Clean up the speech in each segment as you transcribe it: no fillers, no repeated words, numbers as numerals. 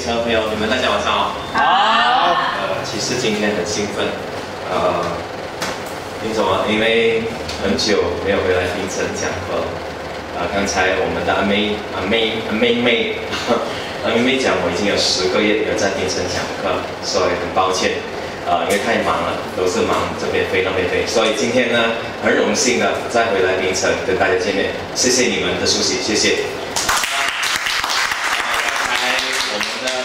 亲朋友，你们大家晚上好。 好。 其实今天很兴奋，为什么？因为很久没有回来槟城讲课。刚才我们的阿妹讲，我已经有10个月没有在槟城讲课，所以很抱歉。因为太忙了，都是忙这边飞那边飞，所以今天呢，很荣幸的再回来槟城跟大家见面，谢谢你们的出席，谢谢。刚才我们的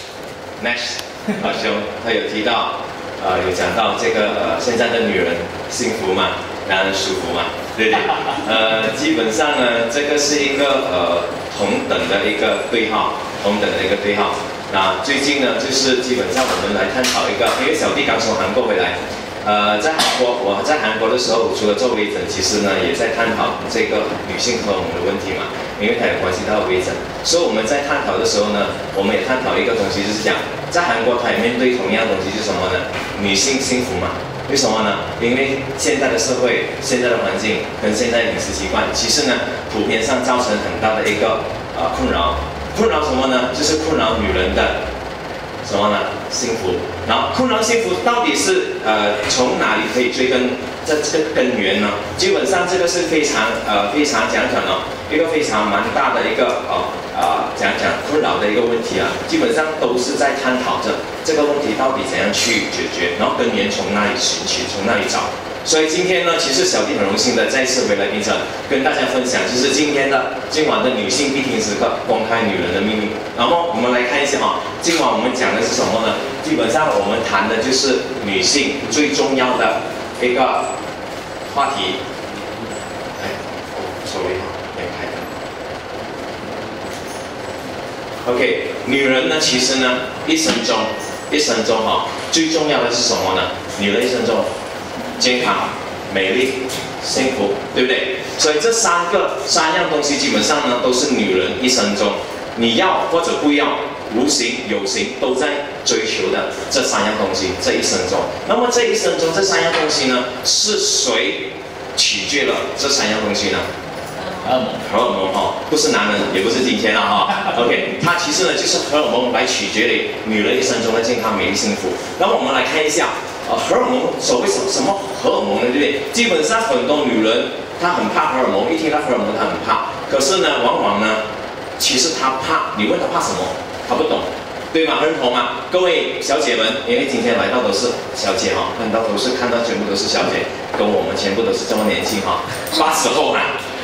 Nash 老兄他有提到，有讲到这个现在的女人幸福嘛，男人舒服嘛，对不对？基本上呢，这个是一个同等的一个对号，那最近呢，就是基本上我们来探讨一个，因为小弟刚从韩国回来，在韩国，我在韩国的时候，除了做微整，其实呢也在探讨这个女性荷尔蒙的问题嘛，因为它有关系到微整，所以我们在探讨的时候呢，我们也探讨一个东西，就是讲在韩国，它也面对同样的东西是什么呢？女性幸福嘛？为什么呢？因为现在的社会、现在的环境跟现在饮食习惯，其实呢，普遍上造成很大的一个困扰。困扰什么呢？就是困扰女人的什么呢？幸福。然后困扰幸福到底是从哪里可以追根这个根源呢？基本上这个是非常讲哦，一个非常蛮大的一个讲困扰的一个问题啊。基本上都是在探讨着这个问题到底怎样去解决，然后根源从哪里寻取，从哪里找。所以今天呢，其实小弟很荣幸的再次回来槟城，跟大家分享，就是今晚的女性必听时刻，公开女人的秘密。然后我们来看一下今晚我们讲的是什么呢？基本上我们谈的就是女性最重要的一个话题。sorry， 没开的。OK， 女人呢，其实呢，一生中最重要的是什么呢？女人一生中。健康、美丽、幸福，对不对？所以这三样东西，基本上呢都是女人一生中你要或者不要，无形有形都在追求的这3样东西。这一生中，那么这一生中这3样东西呢，是谁取决了这3样东西呢？荷尔蒙不是男人，也不是金钱了OK， 它其实呢就是荷尔蒙来取决于女人一生中的健康、美丽、幸福。那么我们来看一下。荷尔蒙，所谓什么荷尔蒙呢？对不对？基本上很多女人她很怕荷尔蒙，一听到荷尔蒙她很怕。可是呢，往往呢，其实她怕，你问她怕什么，她不懂，对吗？认同吗？各位小姐们，因为今天来到都是小姐看到全部都是小姐，跟我们全部都是这么年轻80后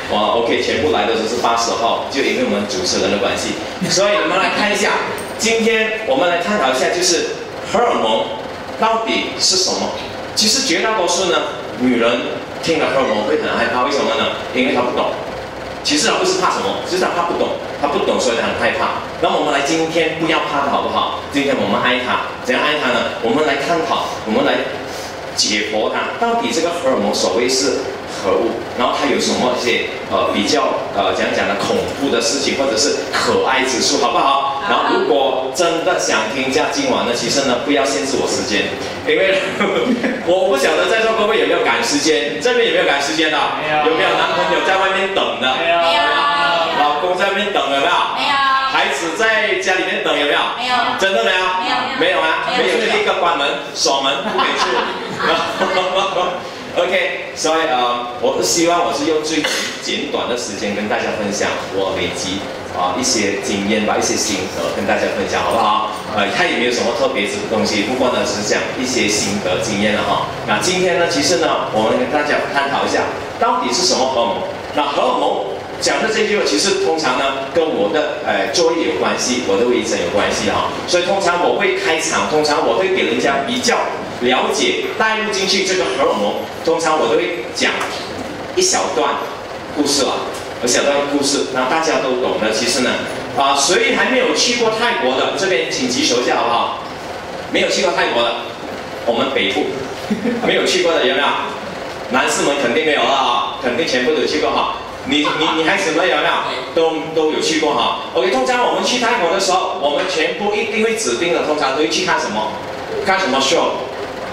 OK， 全部来的都是80后，就因为我们主持人的关系。所以我们来看一下，今天我们来探讨一下，就是荷尔蒙。到底是什么？其实绝大多数呢，女人听了荷尔蒙会很害怕，为什么呢？因为她不懂。其实她不是怕什么，就是她不懂，所以她很害怕。那么我们来今天不要怕她好不好？今天我们爱她，怎样爱她呢？我们来探讨，我们来解剖她，到底这个荷尔蒙所谓是何物，然后它有什么一些比较讲的恐怖的事情，或者是可爱之处，好不好？然后如果真的想听今晚呢，其实呢不要限制我时间，因为我不晓得在座各位有没有赶时间，这边有没有赶时间的？有没有男朋友在外面等的？没有。老公在外面等有没有？没有。孩子在家里面等有没有？没有。真的没有？没有啊，没有就立刻关门锁门不给出。OK， 所以我是希望我是用最简短的时间跟大家分享我累积一些经验吧，一些心得跟大家分享，好不好？它也没有什么特别的东西，不过呢，只是讲一些心得经验了那今天呢，其实呢，我们跟大家探讨一下，到底是什么荷尔蒙？那荷尔蒙讲的这句话，其实通常呢，跟我的作业有关系，我的微整有关系所以通常我会开场，通常我会给人家比较了解带入进去这个荷尔蒙，通常我都会讲一小段故事那大家都懂的。其实呢，谁还没有去过泰国的，这边请举手一下好不好？没有去过泰国的，我们北部没有去过的有没有？男士们肯定没有了肯定全部都有去过你孩子们有没有？都有去过OK， 通常我们去泰国的时候，我们全部一定会指定的，通常都会去看什么？看什么 show？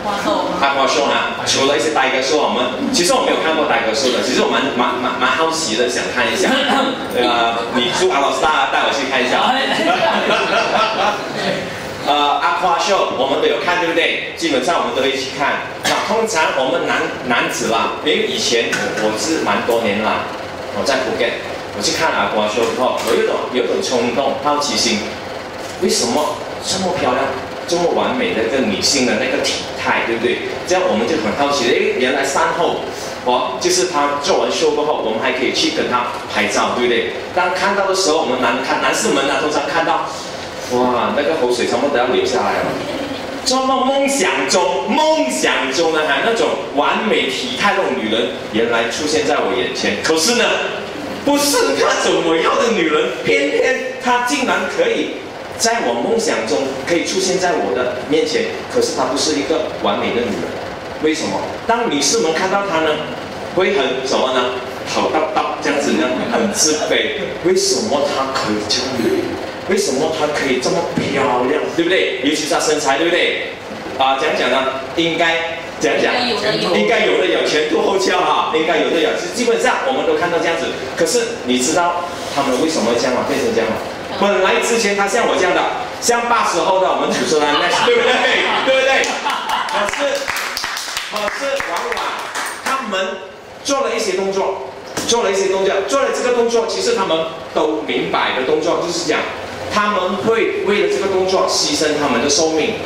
阿花秀啊，除了一些呆哥秀，其实我没有看过呆哥秀的，其实我蛮好奇的，想看一下。你住阿拉斯加带我去看一下。阿花秀我们都有看，对不对？基本上我们都会去看。那通常我们男子啦，因为以前我是蛮多年啦，我在福建，我去看阿花秀之后，我有一种冲动、好奇心，为什么这么漂亮、这么完美的一个女性的那个体态，对不对？这样我们就很好奇，原来餐后，就是她做完秀过后，我们还可以去跟她拍照，对不对？当看到的时候，我们男士们啊，通常看到。哇，那个口水差不多都要流下来了。这么梦想中的那种完美体态那种女人，原来出现在我眼前。可是呢，不是那种我要的女人，偏偏她竟然可以在我梦想中可以出现在我的面前。可是她不是一个完美的女人，为什么？当女士们看到她呢，会很什么呢？好叨叨这样子呢，很自卑。为什么她可以这样美？为什么她可以这么漂亮，对不对？尤其是她身材，对不对？讲呢，应该讲，应该有的有，前凸后翘哈，应该有的有。基本上我们都看到这样子。可是你知道他们为什么这样吗？变成这样吗？本来之前他像我这样的，像80后的我们主持人，对不对？对不对？可是往往他们做了一些动作，做了这个动作，其实他们都明白的动作就是讲。他们会为了这个动作牺牲他们的寿命，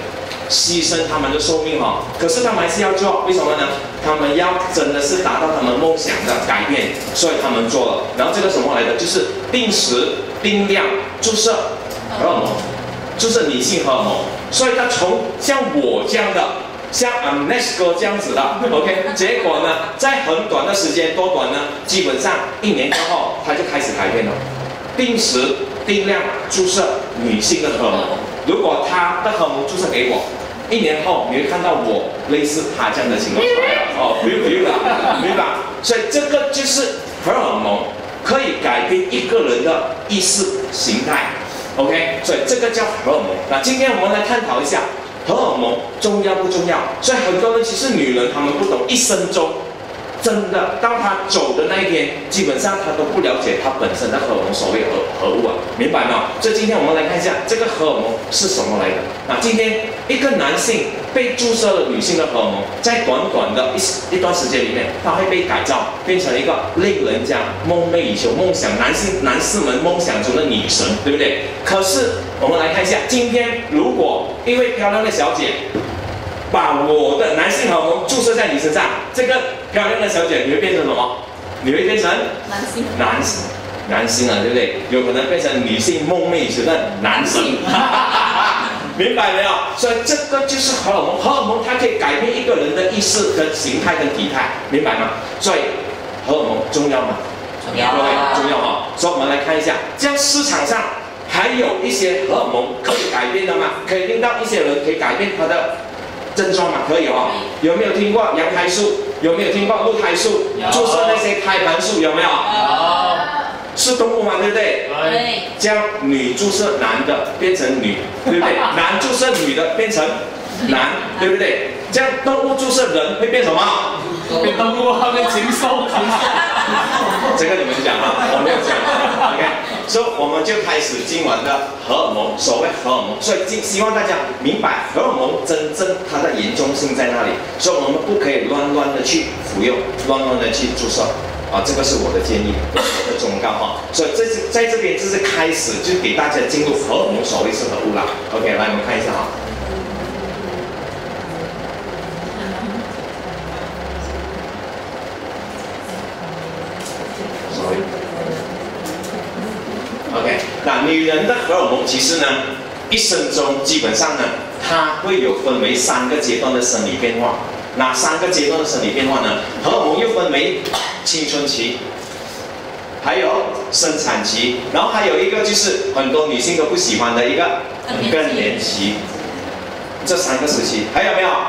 可是他们还是要做，为什么呢？他们要真的是达到他们梦想的改变，所以他们做了。然后这个什么来的？就是定时定量注射荷尔蒙，注射女性荷尔蒙。所以他从像我这样的，像 Amnesh 哥这样子的 ，OK， 结果呢，在很短的时间，多短呢？基本上1年之后，他就开始改变了，定时。定量注射女性的荷尔蒙，如果她的荷尔蒙注射给我，1年后你会看到我类似她这样的情况出来了。不用了，明白？所以这个就是荷尔蒙可以改变一个人的意识形态。OK， 所以这个叫荷尔蒙。那今天我们来探讨一下荷尔蒙重要不重要？所以很多人其实女人她们不懂，一生中。真的，当他走的那一天，基本上他都不了解他本身的荷尔蒙所谓何物啊，明白吗？所以今天我们来看一下这个荷尔蒙是什么来的。那今天一个男性被注射了女性的荷尔蒙，在短短的一段时间里面，他会被改造，变成一个令人家梦寐以求、梦想男士们梦想中的女神，对不对？可是我们来看一下，今天如果一位漂亮的小姐。把我的男性荷尔蒙注射在你身上，这个漂亮的小姐你会变成什么？你会变成男性啊，对不对？有可能变成女性梦寐以求的男神，明白没有？所以这个就是荷尔蒙，荷尔蒙它可以改变一个人的意识跟形态跟体态，明白吗？所以荷尔蒙重要吗？重要啊！所以我们来看一下，这样市场上还有一些荷尔蒙可以改变的吗？可以令到一些人可以改变他的。症状嘛，可以哦。有没有听过羊胎素？有没有听过鹿胎素？注射那些胎盘素有没有？有。是动物嘛，对不对？对。这样女注射男的变成女，对不对？男注射女的变成男，对不对？这样动物注射人会变什么？变动物，变禽兽。这个你们讲啊，我没有讲。OK， 所以我们就开始今晚的荷尔蒙，所谓荷尔蒙。所以希望大家明白荷尔蒙真正它的严重性在哪里。所以我们不可以乱的去服用，乱的去注射。这个是我的建议，我的忠告哈。所以在这边就是开始，就给大家进入荷尔蒙所谓是何物了。OK， 来我们看一下哈。OK， 那女人的荷尔蒙其实呢，一生中基本上呢，它会有分为3个阶段的生理变化。哪3个阶段的生理变化呢？荷尔蒙又分为青春期，还有生产期，然后还有一个就是很多女性都不喜欢的一个更年期。这3个时期还有没有？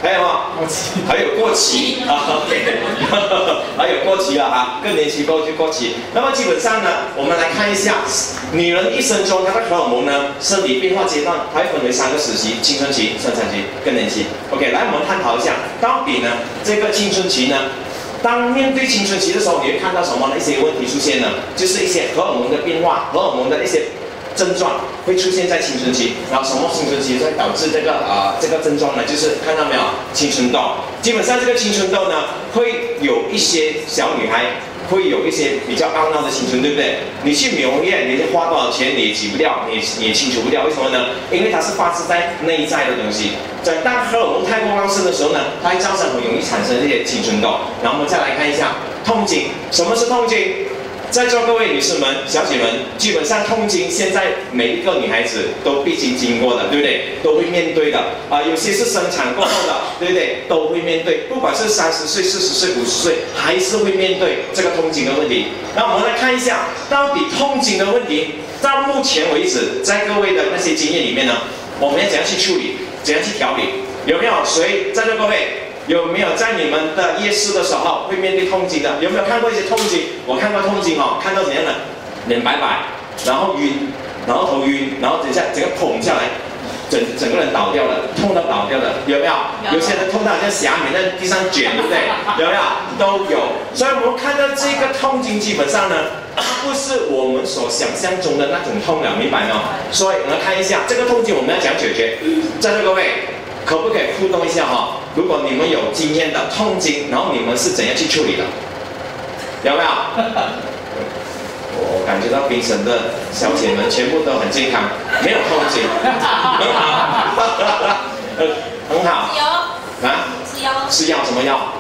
还有吗？还有过期啊 ，OK， 还有过期了哈，更年期过后就过期。那么基本上呢，我们来看一下，女人一生中她的荷尔蒙呢，生理变化阶段，它会分为3个时期：青春期、生产期、更年期。OK， 来我们探讨一下，到底呢这个青春期呢？当面对青春期的时候，你会看到什么的一些问题出现呢？就是一些荷尔蒙的变化，荷尔蒙的一些症状会出现在青春期。然后什么青春期会导致这个症状呢？就是看到没有，青春痘。基本上这个青春痘呢，会有一些小女孩会有一些比较懊恼的青春，对不对？你去美容院，你花多少钱你也挤不掉，你也清除不掉，为什么呢？因为它是发自在内在的东西。当荷尔蒙太过旺盛的时候呢，它会造成很容易产生这些青春痘。然后我们再来看一下痛经，什么是痛经？在座各位女士们、小姐们，基本上痛经现在每一个女孩子都必经经过的，对不对？都会面对的有些是生产过后的，对不对？都会面对，不管是30岁、40岁、50岁，还是会面对这个痛经的问题。那我们来看一下，到底痛经的问题，到目前为止，在各位的那些经验里面呢，我们要怎样去处理，怎样去调理？有没有谁在座各位？有没有在你们的夜市的时候会面对痛经的？有没有看过一些痛经？我看过痛经哦，看到怎样的？脸白白，然后晕，然后头晕，然后等一下整个捧下来，整个人倒掉了，痛到倒掉了，有没有？有些人痛到好像虾米在地上卷，对不对？有没有？都有。所以我们看到这个痛经，基本上呢，它不是我们所想象中的那种痛了，明白吗？所以我们看一下这个痛经，我们要怎样解决？在座各位，可不可以互动一下哈？如果你们有经验的痛经，然后你们是怎样去处理的？有没有？我感觉到冰城的小姐们全部都很健康，没有痛经，很好，很好。有啊？吃药？吃药什么药？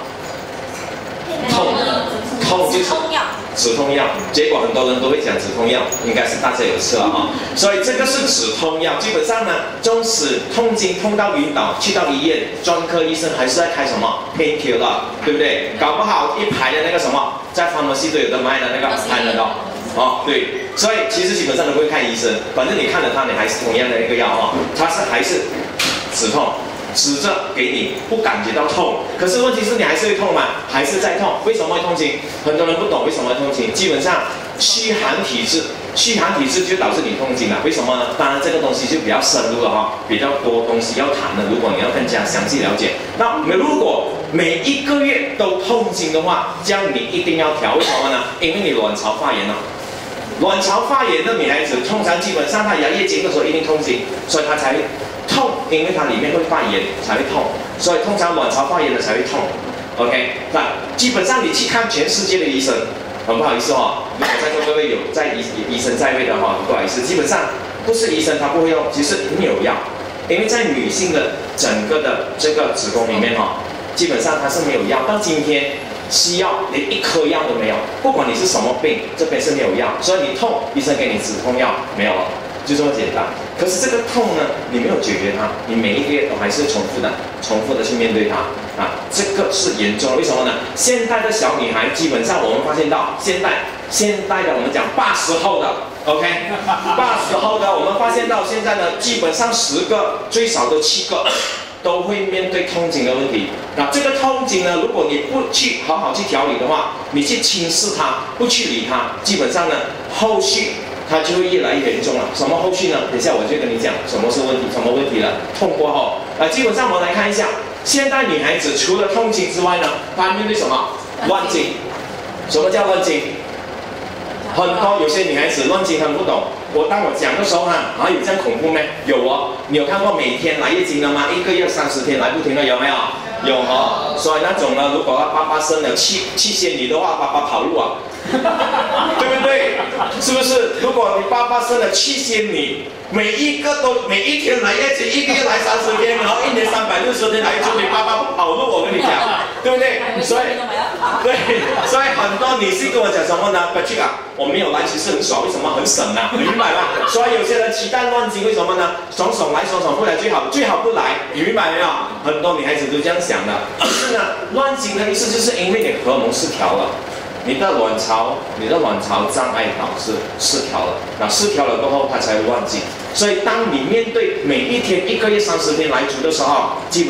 痛就是止痛药，结果很多人都会讲止痛药，应该是大家有吃了哈。所以这个是止痛药，基本上呢，纵使痛经痛到晕倒，去到医院，专科医生还是在开什么 painkiller， 对不对？搞不好一排的那个什么，在 pharmacy 都有的卖的那个拍得到。对，所以其实基本上都不会看医生，反正你看了它，你还是同样的一个药它还是止痛。指着给你不感觉到痛，可是问题是你还是会痛吗？还是在痛？为什么会痛经？很多人不懂为什么会痛经。基本上虚寒体质就导致你痛经了。为什么呢？当然这个东西就比较深入了比较多东西要谈的。如果你要更加详细了解，那如果每一个月都痛经的话，这样你一定要调。为什么呢？因为你卵巢发炎了。卵巢发炎的女孩子，通常基本上她来月经的时候一定痛经，所以她才会痛，因为它里面会发炎才会痛，所以通常卵巢发炎的才会痛。OK， 那基本上你去看全世界的医生，很不好意思如果在座各位有在医生在位的不好意思，基本上不是医生他不会用，其实没有药，因为在女性的整个的这个子宫里面基本上它是没有药，到今天西药连一颗药都没有，不管你是什么病，这边是没有药，所以你痛，医生给你止痛药没有了。就这么简单。可是这个痛呢，你没有解决它，你每一个月都还是重复的去面对它这个是严重的。为什么呢？现代的小女孩基本上我们发现到，现代的我们讲80后的 ，OK，80后的我们发现到现在呢，基本上10个最少都7个都会面对痛经的问题。那这个痛经呢，如果你不去好好去调理的话，你去轻视它，不去理它，基本上呢，后续它就会越来越严重了。什么后续呢？等一下我就跟你讲什么是问题，什么问题了。痛过后，基本上我们来看一下，现代女孩子除了痛经之外呢，她面对什么？乱经。什么叫乱经？很多有些女孩子乱经她们不懂。当我讲的时候呢，有这样恐怖吗？有你有看过每天来月经的吗？1个月30天来不停的，有没有？有所以那种呢，如果爸爸生了7仙女的话，爸爸跑路对不对？是不是？如果你爸爸生了7仙女，每一天来月经，1个月来30天，然后1年360天来一次，你爸爸不跑路，我跟你讲，对不对？所以很多女性跟我讲什么呢？不去我没有来，其实很爽，为什么？很省你明白吗？所以有些人期待乱经，为什么呢？爽来爽不来最好不来，你明白没有？很多女孩子都这样想的。可是呢，乱经的意思就是因为你荷尔蒙失调了。你的卵巢障碍导致失调了，那失调了过后，它才会乱经。所以，当你面对每一天1个月30天来足的时候，基本上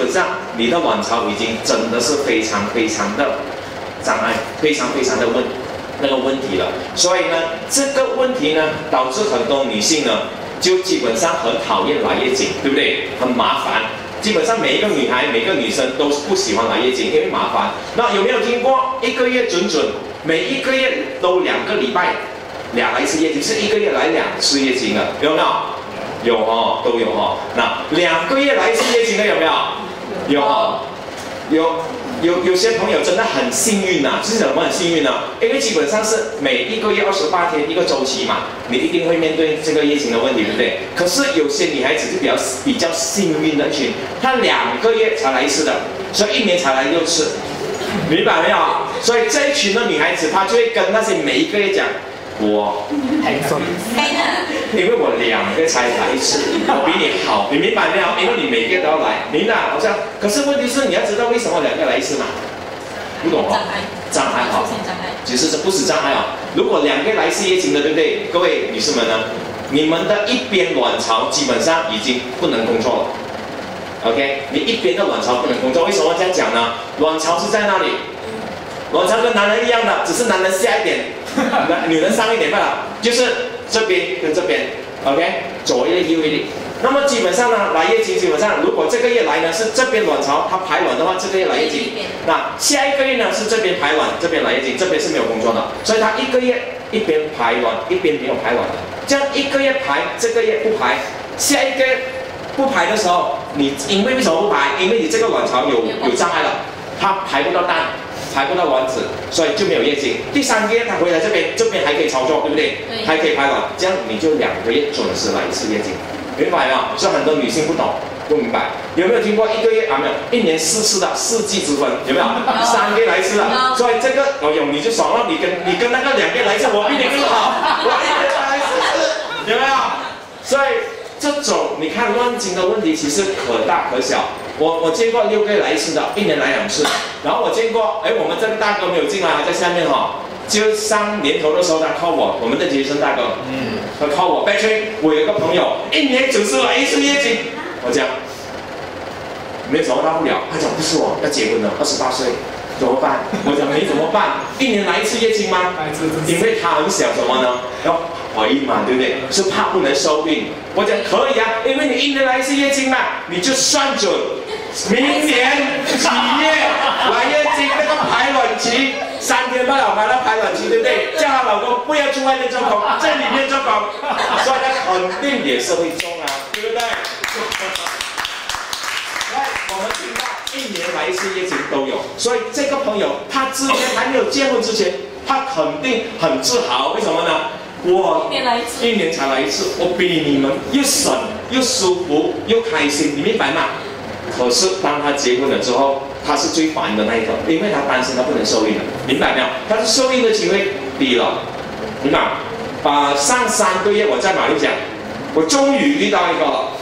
你的卵巢已经真的是非常的障碍，非常的问题了。所以呢，这个问题呢，导致很多女性呢，就基本上很讨厌来月经，对不对？很麻烦。基本上每一个女孩、每个女生都不喜欢来月经，因为麻烦。那有没有听过1个月准，每1个月都2个礼拜来一次月经，是1个月来2次月经的，有没有？有哦，都有哦。那2个月来一次月经的有没有？有哦，有些朋友真的很幸运呐，是怎么很幸运呢？因为基本上是每1个月28天一个周期嘛，你一定会面对这个月经的问题，对不对？可是有些女孩子是比较幸运的一群，她2个月才来一次的，所以1年才来6次，明白没有？所以这一群的女孩子，她就会跟那些每1个月讲。我因为我2个月才来一次，我比你好，你明白没有？因为你每个月都要来，明白？好像，可是问题是你要知道为什么2个月来一次嘛？不懂哦？障碍哈，其实这不是障碍啊。如果2个月来一次月经的，对不对？各位女士们呢，你们的一边卵巢基本上已经不能工作了。OK， 你一边的卵巢不能工作，为什么这样讲呢？卵巢是在那里？卵巢跟男人一样的，只是男人下一点，女人上一点罢了，就是这边跟这边 ，OK， 左一粒右一粒。那么基本上呢，来月经基本上，如果这个月来呢是这边卵巢它排卵的话，这个月来月经，那下一个月呢是这边排卵，这边来月经，这边是没有工作的，所以它1个月一边排卵一边没有排卵的，这样1个月排，这个月不排，下一个月不排的时候，你因为什么不排？因为你这个卵巢有障碍了，它排不到蛋。排不到卵子，所以就没有月经。第3个月他回来这边还可以操作，对不对？对，还可以排卵，这样你就2个月准时来一次月经，明白没有？所以很多女性不懂，不明白。有没有听过1个月啊？没有，1年4次的4季之分，有没有？3个月来一次的，所以这个有你就爽了，你跟那个2个月来一次，我比你更好，我1年才来4次，有没有？所以这种你看乱经的问题其实可大可小。我见过6个月来一次的，1年来2次。然后我见过，我们这个大哥没有进来，在下面哈，就上年头的时候他 call 我，我们的杰森大哥，他 call 我 Patrick， 我有一个朋友1年准时来一次月经，我讲没有什么大不了，他讲不是我要结婚了，28岁。怎么办？我讲你怎么办？1年来一次月经吗？因为他很想什么呢？要怀孕嘛，对不对？是怕不能受孕。我讲可以啊，因为你1年来一次月经嘛，你就算准明年几月来月经那个排卵期，3天罢了，排到排卵期，对不对？叫她老公不要去外面做工，在里面做工，所以他肯定也是会中啊，对不对？来，我们听到1年来一次月经都有，所以这个朋友他之前还没有结婚之前，他肯定很自豪，为什么呢？我1年才来一次，我比你们又省又舒服又开心，你明白吗？可是当他结婚了之后，他是最烦的那一个，因为他担心他不能受孕了，明白没有？他是受孕的机会低了，明白？上3个月我在马六甲，我终于遇到一个了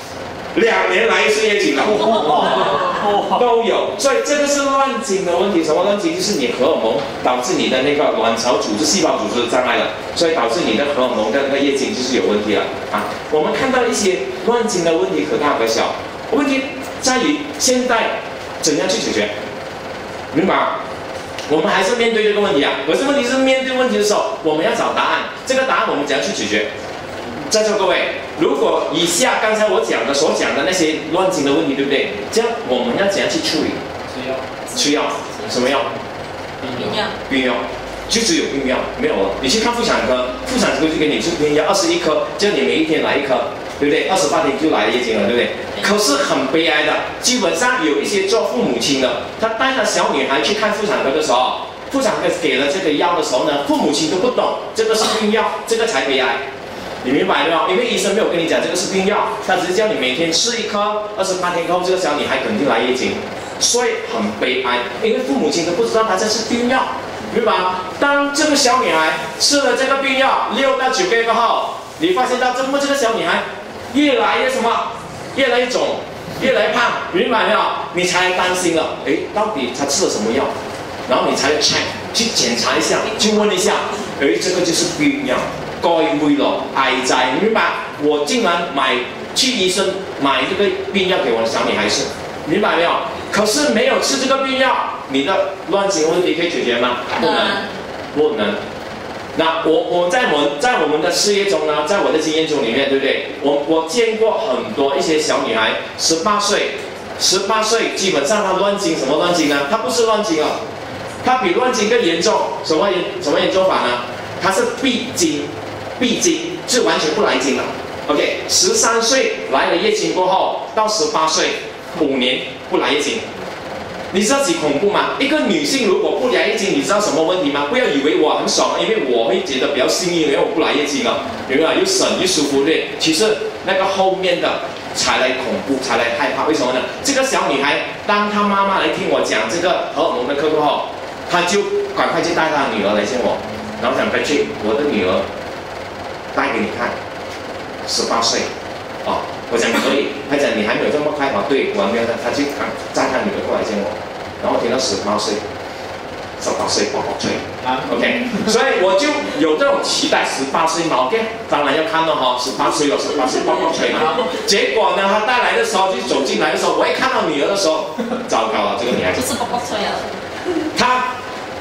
，2年来一次月经了，都有，所以这个是乱经的问题。什么乱经？就是你荷尔蒙导致你的那个卵巢组织、细胞组织障碍了，所以导致你的荷尔蒙的那个月经就是有问题了啊。我们看到一些乱经的问题可大可小，问题在于现在怎样去解决，明白？我们还是面对这个问题啊。可是问题是面对问题的时候，我们要找答案，这个答案我们怎样去解决？在座各位，如果以下刚才我所讲的那些乱经的问题，对不对？这样我们要怎样去处理？吃药，什么药？避孕药，就只有避孕药，没有了。你去看妇产科，妇产科就给你吃避孕药21颗，叫你每一天来1颗，对不对？28天就来月经了，对不对？可是很悲哀的，基本上有一些做父母亲的，他带着小女孩去看妇产科的时候，妇产科给了这个药的时候呢，父母亲都不懂这个是避孕药，这个才悲哀。你明白吗？因为医生没有跟你讲这个是避孕药，他只是叫你每天吃1颗，28天后这个小女孩肯定来月经，所以很悲哀，因为父母亲都不知道她这是避孕药，明白吗？当这个小女孩吃了这个避孕药6到9个月后，你发现到这个小女孩越来越什么，越来越肿，越来越胖，明白没有？你才担心了，到底她吃了什么药？然后你才 check 去检查一下，去问一下，这个就是避孕药。該會咯，癌仔，你明白？我竟然去醫生買這個避孕藥給我的小女孩吃，明白沒有？ 可是没有吃这个避孕药，你的乱经问题可以解决吗？不能，不能。那我在我们的事业中呢，在我的经验中里面，对不对？我见过很多一些小女孩，18岁基本上她乱经，什么乱经呢？她不是乱经啊，她比乱经更严重。什么严重法呢？她是闭经，是完全不来经了。OK， 13岁来了月经过后，到18岁5年不来月经。你知道几恐怖吗？一个女性如果不来月经，你知道什么问题吗？不要以为我很爽，因为我会觉得比较幸运，因为我不来月经啊，有没有？又省又舒服对。其实那个后面的才来恐怖，才来害怕。为什么呢？这个小女孩，当她妈妈来听我讲这个荷尔蒙的课过后，她就赶快去带她的女儿来见我，然后讲 Patrick， 我的女儿带给你看，18岁，哦。我讲可以，他讲你还没有这么快吧？对，我还没有，他就载他女儿过来见我，然后我听到18岁宝宝吹，OK， 所以我就有这种期待，18岁嘛 ，OK， 当然要看到哈，18岁了，18岁宝宝吹嘛。结果呢，他带来的时候就走进来的时候，我一看到女儿的时候，糟糕了，这个女孩子就是宝宝吹啊， 她，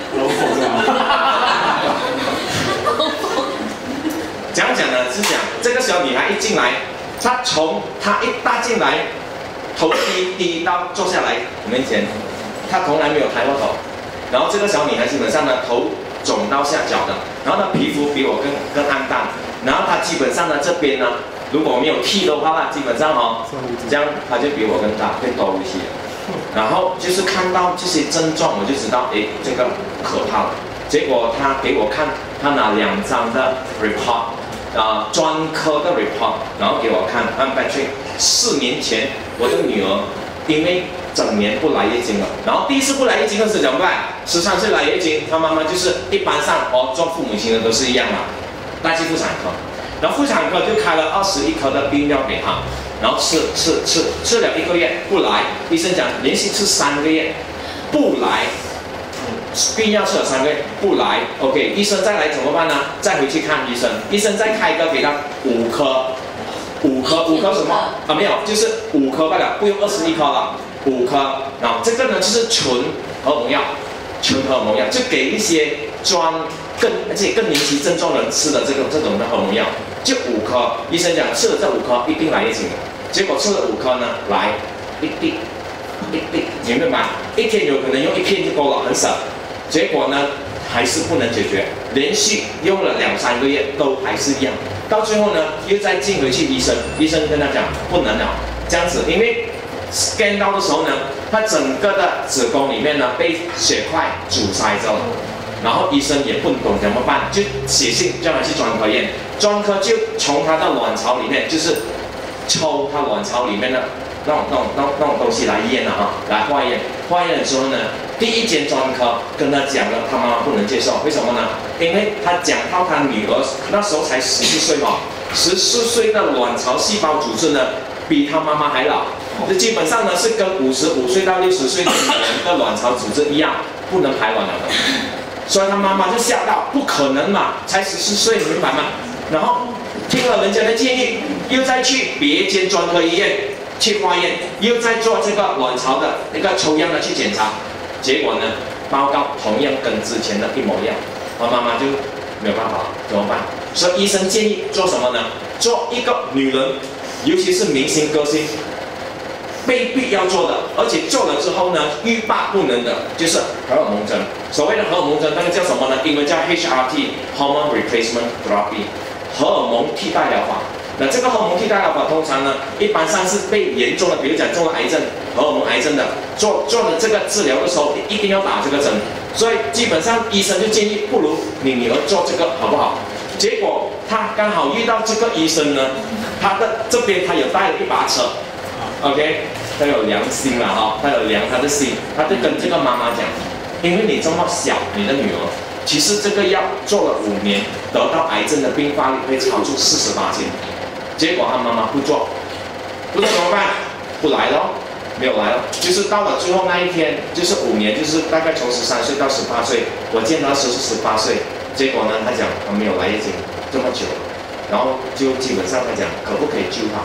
讲呢是讲这个小女孩一进来。他一踏进来，头第一刀坐下来我面前，他从来没有抬过头。然后这个小女孩基本上呢，头肿到下角的，然后呢皮肤比我更暗淡，然后她基本上呢这边呢，如果没有剃的话呢，基本上这样她就比我更大，更多一些。然后就是看到这些症状，我就知道，哎，这个可怕了。结果他给我看，他拿2张的 report。专科的 report， 然后给我看，按 Patrick 4年前我的女儿因为整年不来月经了，然后第一次不来月经的时候怎么办？13岁来月经，她妈妈就是一般上做父母亲的都是一样嘛，带去妇产科，然后妇产科就开了21颗的避孕药给她，然后吃了1个月不来，医生讲连续吃3个月不来。避孕药吃了3个月不来 ，OK， 医生再来怎么办呢？再回去看医生，医生再开一个给他5颗什么啊？没有，就是5颗罢了，不用21颗了，5颗。啊，这个呢就是纯荷尔蒙药，就给一些而且更年期症状人吃的这种的荷尔蒙药，就5颗。医生讲吃了这5颗一定来月经，结果吃了5颗呢来一滴，你明白吗？一天有可能用1片就够了，很少。结果呢，还是不能解决，连续用了2-3个月都还是一样，到最后呢，又再进回去医生跟他讲不能了，这样子，因为 scan 到的时候呢，他整个的子宫里面呢被血块阻塞着了，然后医生也不懂怎么办，就写信叫他去专科院，专科就从他的卵巢里面就是抽他卵巢里面的那种东西来验了啊，来化验的时候呢。第一间专科跟他讲了，他妈妈不能接受，为什么呢？因为他讲到他女儿那时候才14岁嘛，14岁的卵巢细胞组织呢，比他妈妈还老，这基本上呢是跟55岁到60岁的女人的卵巢组织一样，不能排卵了的。所以他妈妈就吓到，不可能嘛，才14岁，你明白吗？然后听了人家的建议，又再去别间专科医院去化验，又在做这个卵巢的那个抽样的去检查。结果呢，报告同样跟之前的一模一样，我妈妈就没有办法了，怎么办？所以医生建议做什么呢？做一个女人，尤其是明星歌星，被必要做的，而且做了之后呢，欲罢不能的，就是荷尔蒙针。所谓的荷尔蒙针，那个叫什么呢？英文叫 HRT（Hormone Replacement Therapy）， 荷尔蒙替代疗法。那这个荷尔蒙替代疗法通常呢，一般上是被严重的，比如讲中了癌症、荷尔蒙癌症的，做了这个治疗的时候，一定要打这个针。所以基本上医生就建议，不如你女儿做这个好不好？结果他刚好遇到这个医生呢，他的这边他有带了一把车 ，OK， 他有良心了哈，他有量他的心，他就跟这个妈妈讲，因为你这么小，你的女儿。其实这个药做了5年，得到癌症的并发率会超出48%。结果他妈妈不做，不做怎么办？不来了，没有来了。就是到了最后那一天，就是5年，就是大概从13岁到18岁，我见他时是18岁。结果呢，他讲他没有来月经这么久了，然后就基本上他讲可不可以救他？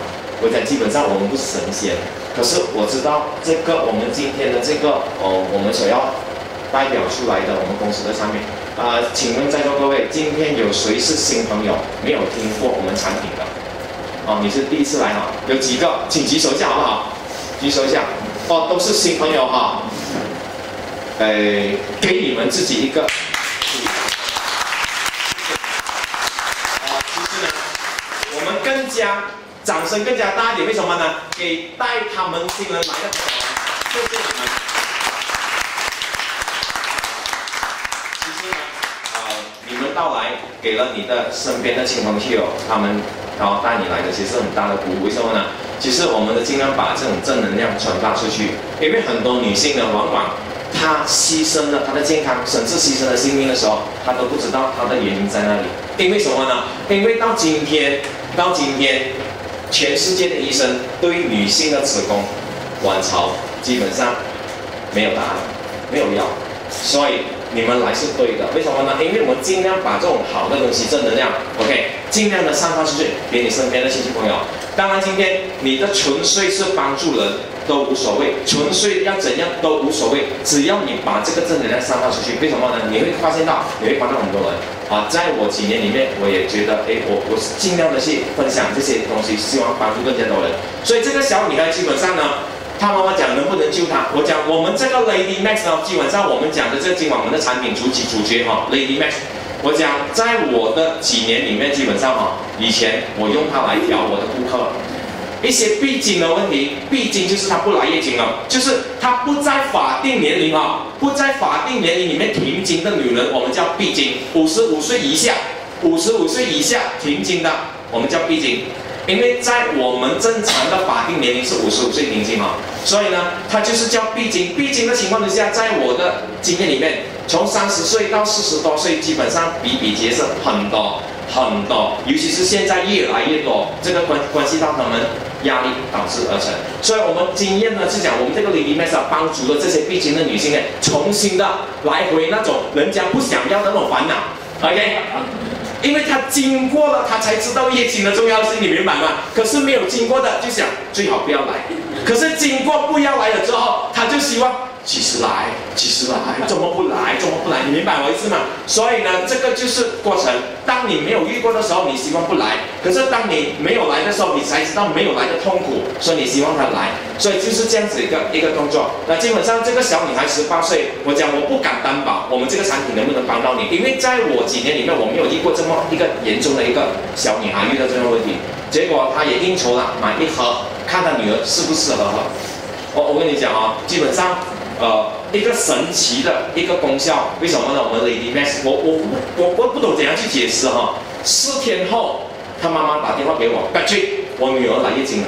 我讲基本上我们不是神仙，可是我知道这个我们今天的这个我们所要代表出来的我们公司的产品，请问在座各位，今天有谁是新朋友，没有听过我们产品的？你是第一次来哈？有几个，请举手一下好不好？举手一下。都是新朋友哈。给你们自己一个。其实呢，我们更加掌声更加大一点，为什么呢？给带他们新人来的朋友，谢谢你们。其实呢，你们到来给了你的身边的亲朋戚友，他们带你来的，其实很大的鼓舞。为什么呢？其实我们尽量把这种正能量传达出去，因为很多女性呢，往往她牺牲了她的健康，甚至牺牲了性命的时候，她都不知道她的原因在哪里。因为什么呢？因为到今天，全世界的医生对女性的子宫、卵巢基本上没有答案，没有药，所以你们来是对的。为什么呢？因为我们尽量把这种好的东西、正能量 ，OK， 尽量的散发出去给你身边的亲戚朋友。当然，今天你的纯粹是帮助人都无所谓，纯粹要怎样都无所谓，只要你把这个正能量散发出去。为什么呢？你会发现到，你会帮到很多人。在我几年里面，我也觉得，我尽量的去分享这些东西，希望帮助更加多人。所以这个小女孩基本上呢，她妈妈讲能不能救她？我讲我们这个 Lady Max 呢，基本上我们讲的这今晚我们的产品主角Lady Max。我讲，在我的几年里面，基本上以前我用它来调我的顾客一些闭经的问题。闭经就是她不来月经了，就是她不在法定年龄不在法定年龄里面停经的女人，我们叫闭经。55岁以下停经的，我们叫闭经。因为在我们正常的法定年龄是55岁停经所以呢，它就是叫闭经。闭经的情况之下，在我的经验里面，从30岁到40多岁，基本上比比皆是很多，尤其是现在越来越多，这个关系到他们压力导致而成。所以我们经验呢是讲，我们这个 Lady Max 帮助了这些闭经的女性呢，重新的来回那种人家不想要的那种烦恼 ，OK。因为他经过了，他才知道月经的重要性，你明白吗？可是没有经过的，就想最好不要来。可是经过不要来了之后，他就希望几时来，怎么不来？你明白我意思吗？所以呢，这个就是过程。当你没有遇过的时候，你希望不来；可是当你没有来的时候，你才知道没有来的痛苦，所以你希望他来。所以就是这样子一个动作。那基本上这个小女孩18岁，我讲我不敢担保我们这个产品能不能帮到你，因为在我几年里面，我没有遇过这么一个严重的一个小女孩遇到这种问题。结果她也应酬了，买一盒，看她女儿适不适合喝。我跟你讲基本上。一个神奇的一个功效，为什么呢？我们 Lady Max， 我不懂怎样去解释4天后，他妈妈打电话给我，我女儿来月经了。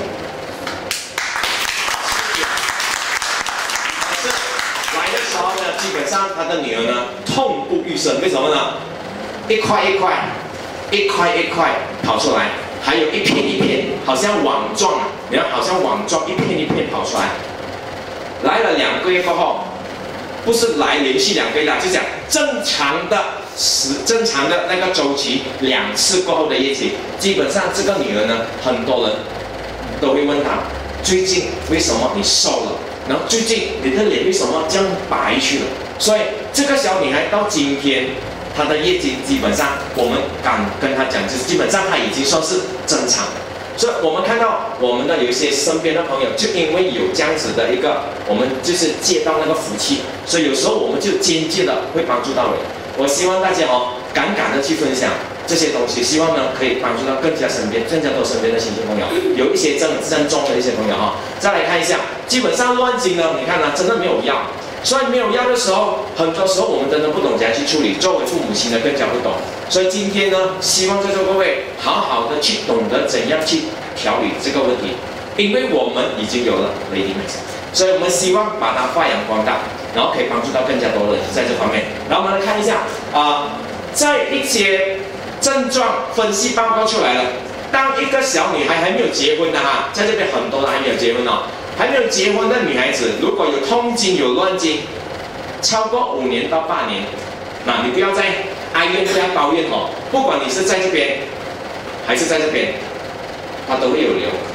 可是来的时候呢，基本上他的女儿呢痛不欲生，为什么呢？一块一块跑出来，还有一片一片，好像网状你看好像网状一片一片跑出来。来了2个月过后，不是来连续2个月啦，就讲正常的那个周期2次过后的月经，基本上这个女人呢，很多人都会问她，最近为什么你瘦了？然后最近你的脸为什么这样白去了？所以这个小女孩到今天，她的月经基本上我们敢跟她讲，就是基本上她已经算是正常。所以我们看到我们的有一些身边的朋友，就因为有这样子的一个，我们就是借到那个福气，所以有时候我们就间接的会帮助到人。我希望大家敢的去分享这些东西，希望呢可以帮助到更加多身边的亲戚朋友，有一些正重的一些朋友再来看一下，基本上乱经呢，你看呢真的没有药。所以没有药的时候，很多时候我们真的不懂怎样去处理，作为父母亲的更加不懂。所以今天呢，希望在座各位好好的去懂得怎样去调理这个问题，因为我们已经有了 Lady Max， 所以我们希望把它发扬光大，然后可以帮助到更加多人在这方面。然后我们来看一下在一些症状分析报告出来了，当一个小女孩还没有结婚的在这边很多人还没有结婚还没有结婚的女孩子，如果有痛经有乱经，超过5年到8年，那你不要再哀怨，不要抱怨不管你是在这边还是在这边，它都会有流。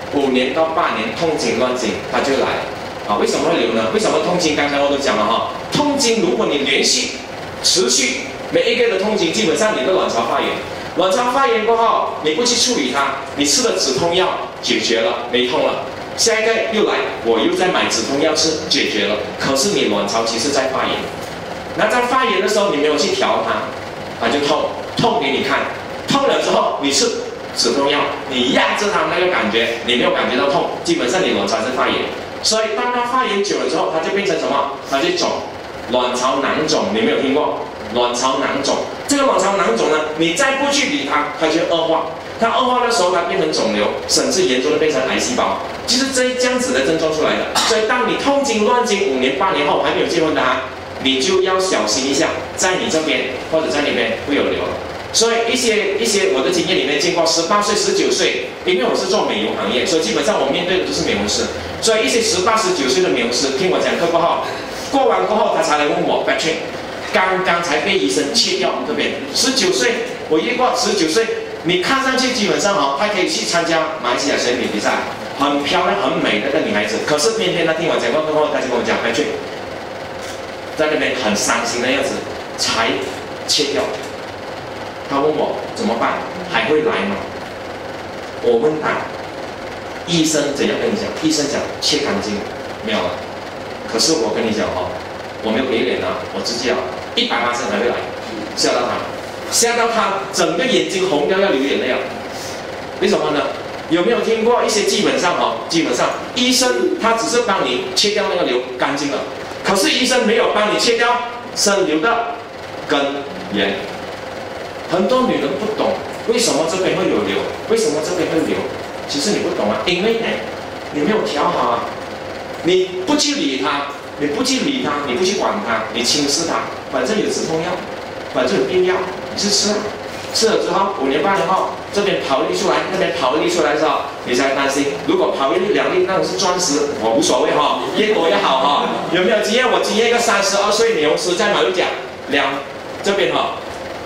5年到8年痛经乱经，它就来了啊。为什么会流呢？为什么痛经？刚才我都讲了哈，痛经如果你连续持续每一个月的痛经，基本上你的卵巢发炎。卵巢发炎过后，你不去处理它，你吃的止痛药解决了，没痛了。下一个又来，我又在买止痛药吃，解决了。可是你卵巢其实在发炎，那在发炎的时候你没有去调它，它就痛，痛给你看。痛了之后，你吃止痛药，你压制它那个感觉，你没有感觉到痛，基本上你卵巢是发炎。所以当它发炎久了之后，它就变成什么？它就肿，卵巢囊肿，你没有听过？卵巢囊肿，这个卵巢囊肿呢，你再不去理它，它就恶化。它恶化的时候，它变成肿瘤，甚至严重的变成癌细胞，就是这样子的症状出来的。所以，当你痛经乱经5年8年后还没有结婚的啊，你就要小心一下，在你这边或者在那边会有瘤了。所以一些我的经验里面见过18岁、19岁，因为我是做美容行业，所以基本上我面对的都是美容师。所以一些18、19岁的美容师听我讲课过后，过完过后他才来问我 Patrick。刚刚才被医生切掉这边，19岁，我遇过19岁，你看上去基本上哈，她可以去参加马来西亚选美比赛，很漂亮、很美的那个女孩子。可是偏偏她听我讲过之后，她就跟我讲，去，在那边很伤心的样子，才切掉。她问我怎么办，还会来吗？我问她，医生怎样跟你讲？医生讲切干净，没有了。可是我跟你讲哈，我没有给脸啊，我直接啊。180%还会来，吓到他，吓到他整个眼睛红掉要流眼泪啊！为什么呢？有没有听过一些基本上医生他只是帮你切掉那个瘤干净了，可是医生没有帮你切掉生瘤的根源。很多女人不懂为什么这边会有瘤，为什么这边会瘤，其实你不懂啊，因为你没有调好啊，你不去理它。你不去理它，你不去管它，你轻视它，反正有止痛药，反正有病药，你去吃啊。吃了之后，5年8年后，这边跑一粒出来，那边跑一粒出来的时候，你才担心。如果跑1粒2粒，那种是钻石，我无所谓哈，越多越好哈。有没有经验？我经验一个32岁美容师在马六甲这边哈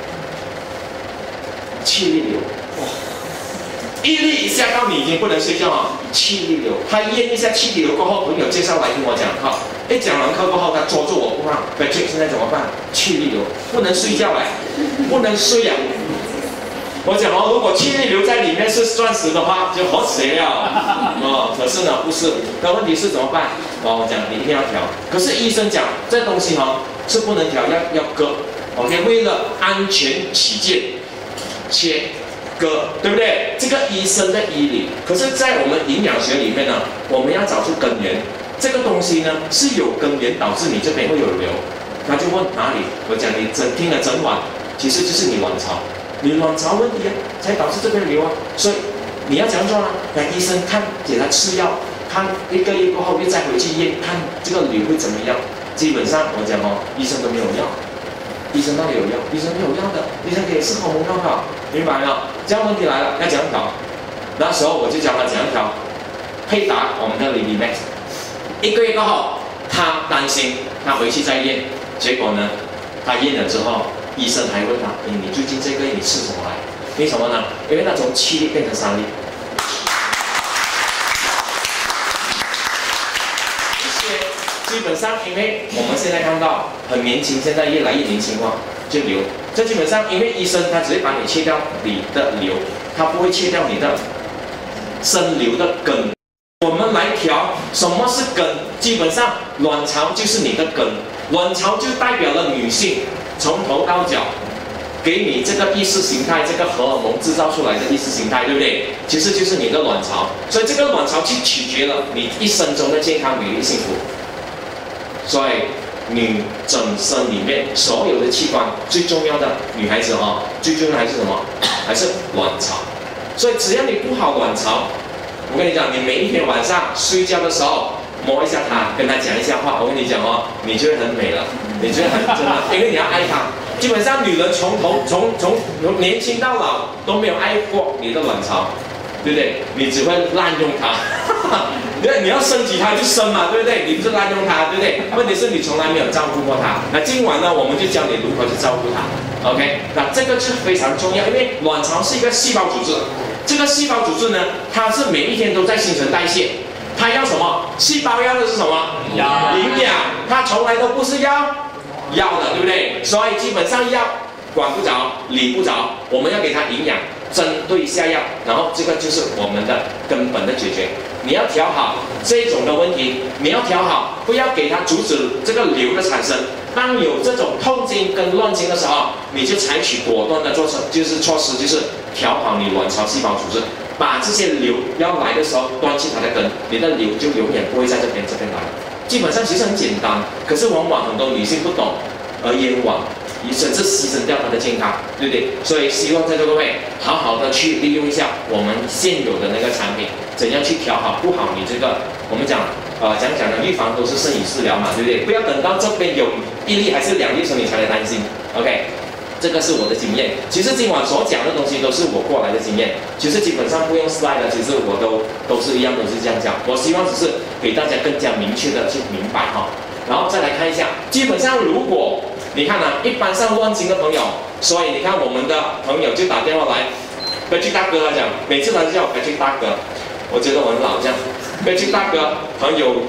，7粒瘤，哇！1粒一下到你已经不能睡觉哈，7粒瘤，他验一下7粒瘤过后，朋友介绍来跟我讲哈。一讲完课过后，他捉住我不放，Patrick现在怎么办？7粒瘤，不能睡觉不能睡啊！我讲哦，如果7粒瘤在里面是钻石的话，就好死了哦。可是呢，不是。那问题是怎么办？我讲你一定要调。可是医生讲这东西是不能调，要割。OK， 为了安全起见，切割，对不对？这个医生的医理。可是，在我们营养学里面呢，我们要找出根源。这个东西呢是有根源导致你这边会有瘤，他就问哪里？我讲你听了整晚，其实就是你卵巢，你卵巢问题啊，才导致这边瘤啊。所以你要怎样做呢？让医生看，给他吃药，看1个月过后又再回去验，看这个瘤会怎么样。基本上我讲医生都没有药，医生那里有药？医生没有药的，医生可以吃荷蒙药的，明白了？这样问题来了，要怎样调？那时候我就教他怎样调，配搭我们的 Lady Max。1个月过后，他担心，他回去再验，结果呢，他验了之后，医生还问他：“你最近这个月你吃什么来？为什么呢？因为他从7粒变成3粒。”基本上，因为我们现在看到很年轻，现在越来越年轻化，就瘤。这基本上，因为医生他只会把你切掉你的瘤，他不会切掉你的生瘤的根。我们来调什么是根？基本上，卵巢就是你的根，卵巢就代表了女性从头到脚给你这个意识形态，这个荷尔蒙制造出来的意识形态，对不对？其实就是你的卵巢，所以这个卵巢去取决了你一生中的健康、美丽、幸福。所以，女整身里面所有的器官最重要的女孩子最重要的还是什么？还是卵巢。所以只要你顾好卵巢，我跟你讲，你每一天晚上睡觉的时候摸一下它，跟它讲一下话，我跟你讲你就会很美了，你就会很真的，因为你要爱它。基本上女人从年轻到老都没有爱过你的卵巢，对不对？你只会滥用它。你要升级它就升嘛，对不对？你不是滥用它，对不对？问题是你从来没有照顾过它。那今晚呢，我们就教你如何去照顾它。OK， 那这个是非常重要，因为卵巢是一个细胞组织。 这个细胞组织呢，它是每一天都在新陈代谢，它要什么？细胞要的是什么？营养，它从来都不是要的，对不对？所以基本上药管不着，理不着，我们要给它营养，针对下药，然后这个就是我们的根本的解决。你要调好这种的问题，你要调好，不要给它阻止这个瘤的产生。当有这种痛经跟乱经的时候，你就采取果断的措施，就是调好你卵巢细胞组织，把这些瘤要来的时候断去它的根，你的瘤就永远不会在这边来。基本上其实很简单，可是往往很多女性不懂而冤枉，甚至牺牲掉她的健康，对不对？所以希望在这个位好好的去利用一下我们现有的那个产品，怎样去调好不好你这个我们讲的预防都是胜于治疗嘛，对不对？不要等到这边有1例还是2例时候你才来担心 ，OK？ 这个是我的经验。其实今晚所讲的东西都是我过来的经验，其实基本上不用 slide 的，其实我都是一样，都是这样讲。我希望只是给大家更加明确的去明白哈。然后再来看一下，基本上如果你看啊，一般上乱经的朋友，所以你看我们的朋友就打电话来，Patrick大哥他讲，每次他就叫我 Patrick大哥，我觉得我很老这样。Patrick大哥朋友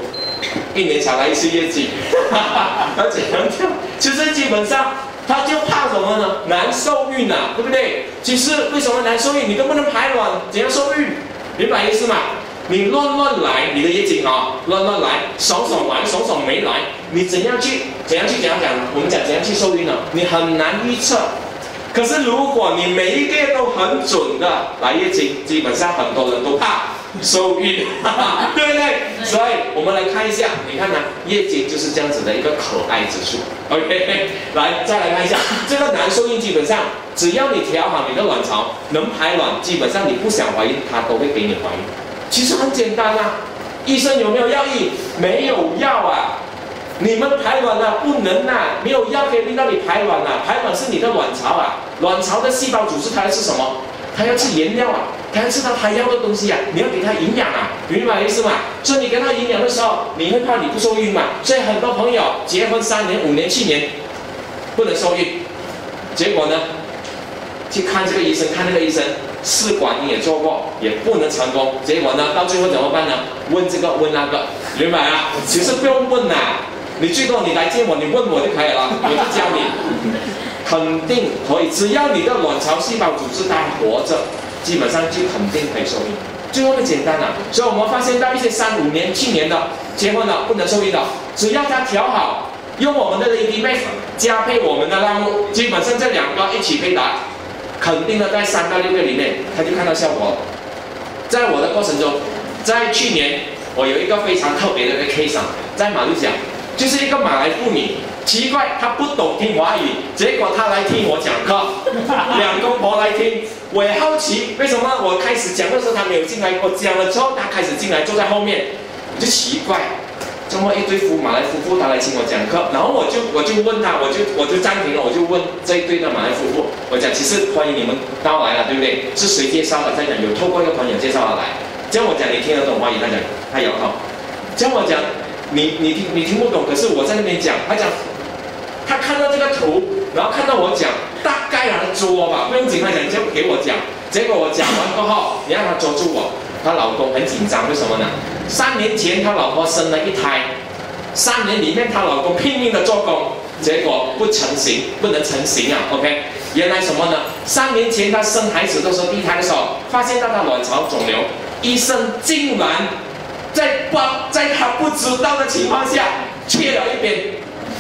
1年才来一次业绩，他怎样讲？其实基本上。他就怕什么呢？难受孕啊，对不对？其实为什么难受孕？你都不能排卵，怎样受孕？明白意思吗？你乱来，你的月经乱来，爽来，爽没来，你怎样讲？我们讲怎样去受孕呢？你很难预测。可是如果你每一个月都很准的来月经，基本上很多人都怕受孕，对不对？所以我们来看一下，你看呢，月经就是这样子的一个可爱之处。OK， 来再来看一下这个难受孕，基本上只要你调好你的卵巢能排卵，基本上你不想怀孕，它都会给你怀孕。其实很简单啊，医生有没有药医？没有药啊。你们排卵啊，不能啊，没有药可以令到你排卵啊。排卵是你的卵巢啊，卵巢的细胞组织它要吃什么？它要吃原料啊，它要吃到它要的东西啊，你要给它营养啊，明白意思吗？所以你给它营养的时候，你会怕你不受孕嘛？所以很多朋友结婚3年、5年、7年不能受孕，结果呢，去看这个医生，看那个医生，试管你也做过，也不能成功，结果呢，到最后怎么办呢？问这个问那个，明白啊？其实不用问啊，你最多你来见我，你问我就可以了，我就教你。肯定可以，只要你的卵巢细胞组织它活着，基本上就肯定可以受孕，就那么简单了。所以我们发现到一些3、5年、7年的结婚了不能受孕的，只要它调好，用我们的 Lady Max 加配我们的拉木，基本上这2个一起配搭，肯定的在3到6个月里面，它就看到效果了。在我的过程中，在去年我有一个非常特别的一个 case 在马六甲，就是一个马来妇女。奇怪，他不懂听华语，结果他来听我讲课，2公婆来听，我也好奇为什么我开始讲的时候他没有进来，我讲了之后他开始进来坐在后面，我就奇怪，这么一对马来夫妇他来听我讲课，然后我就问他，我就暂停了，我就问这一对的马来夫妇，我讲其实欢迎你们到来了，对不对？是谁介绍的？他讲有透过一个朋友介绍而来，这样我讲你听得懂华语？他讲他摇头，这样我讲你听不懂，可是我在那边讲，他讲。他看到这个图，然后看到我讲，大概让他捉吧，不用紧，他讲就给我讲。结果我讲完过后，你让他捉住我，她老公很紧张，为什么呢？3年前他老婆生了1胎，3年里面他老公拼命的做工，结果不能成型啊 ，OK？ 原来什么呢？3年前他生孩子的时候，第1胎的时候，发现到他卵巢肿瘤，医生竟然在他不知道的情况下切了一边。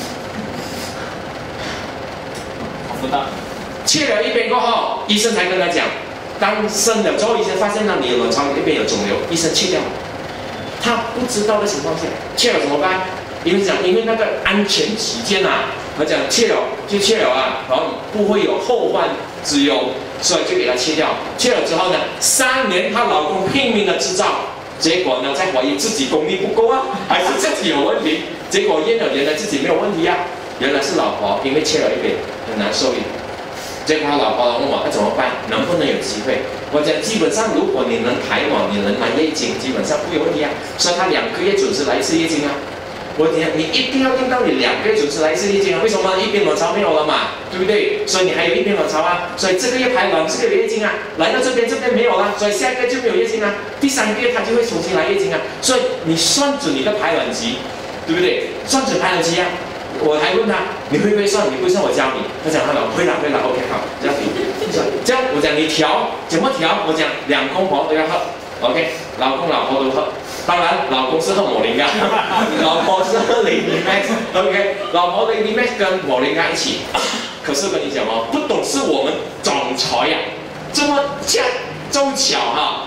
切了一边过后，医生才跟他讲，当生了之后，医生发现到你的卵巢那边有肿瘤，医生切掉了。他不知道的情况下，切了怎么办？因为那个安全起见啊，他讲切了就切了啊，然后不会有后患之忧，所以就给他切掉。切了之后呢，3年她老公拼命的制造，结果呢在怀疑自己功力不够啊，还是自己有问题？结果验了，原来自己没有问题啊。原来是老婆因为切了一边很难受孕，结果他老婆问我怎么办，能不能有机会？我讲基本上如果你能排卵，你能来月经，基本上不有问题啊。所以他2个月准时来一次月经啊。 我讲你一定要用到你2个月准时来一次月经啊，为什么？一边卵巢没有了嘛，对不对？所以你还有一边卵巢啊，所以这个月排卵，这个月经啊，来到这边没有了，所以下个月就没有月经啊，第3个月它就会重新来月经啊，所以你算准你的排卵期，对不对？算准排卵期啊。我还问他你会不会算？你不会算我教你。他讲他讲会啦，OK 好，这样子。这样我讲你调怎么调？我讲2公婆都要喝 ，OK， 老公老婆都喝。当然，老公是喝莫林嘎，老婆是喝 Lady Max，OK， 老婆 Lady Max 跟莫林嘎一起。可是跟你讲哦，不懂是我们总裁呀，这么凑巧哈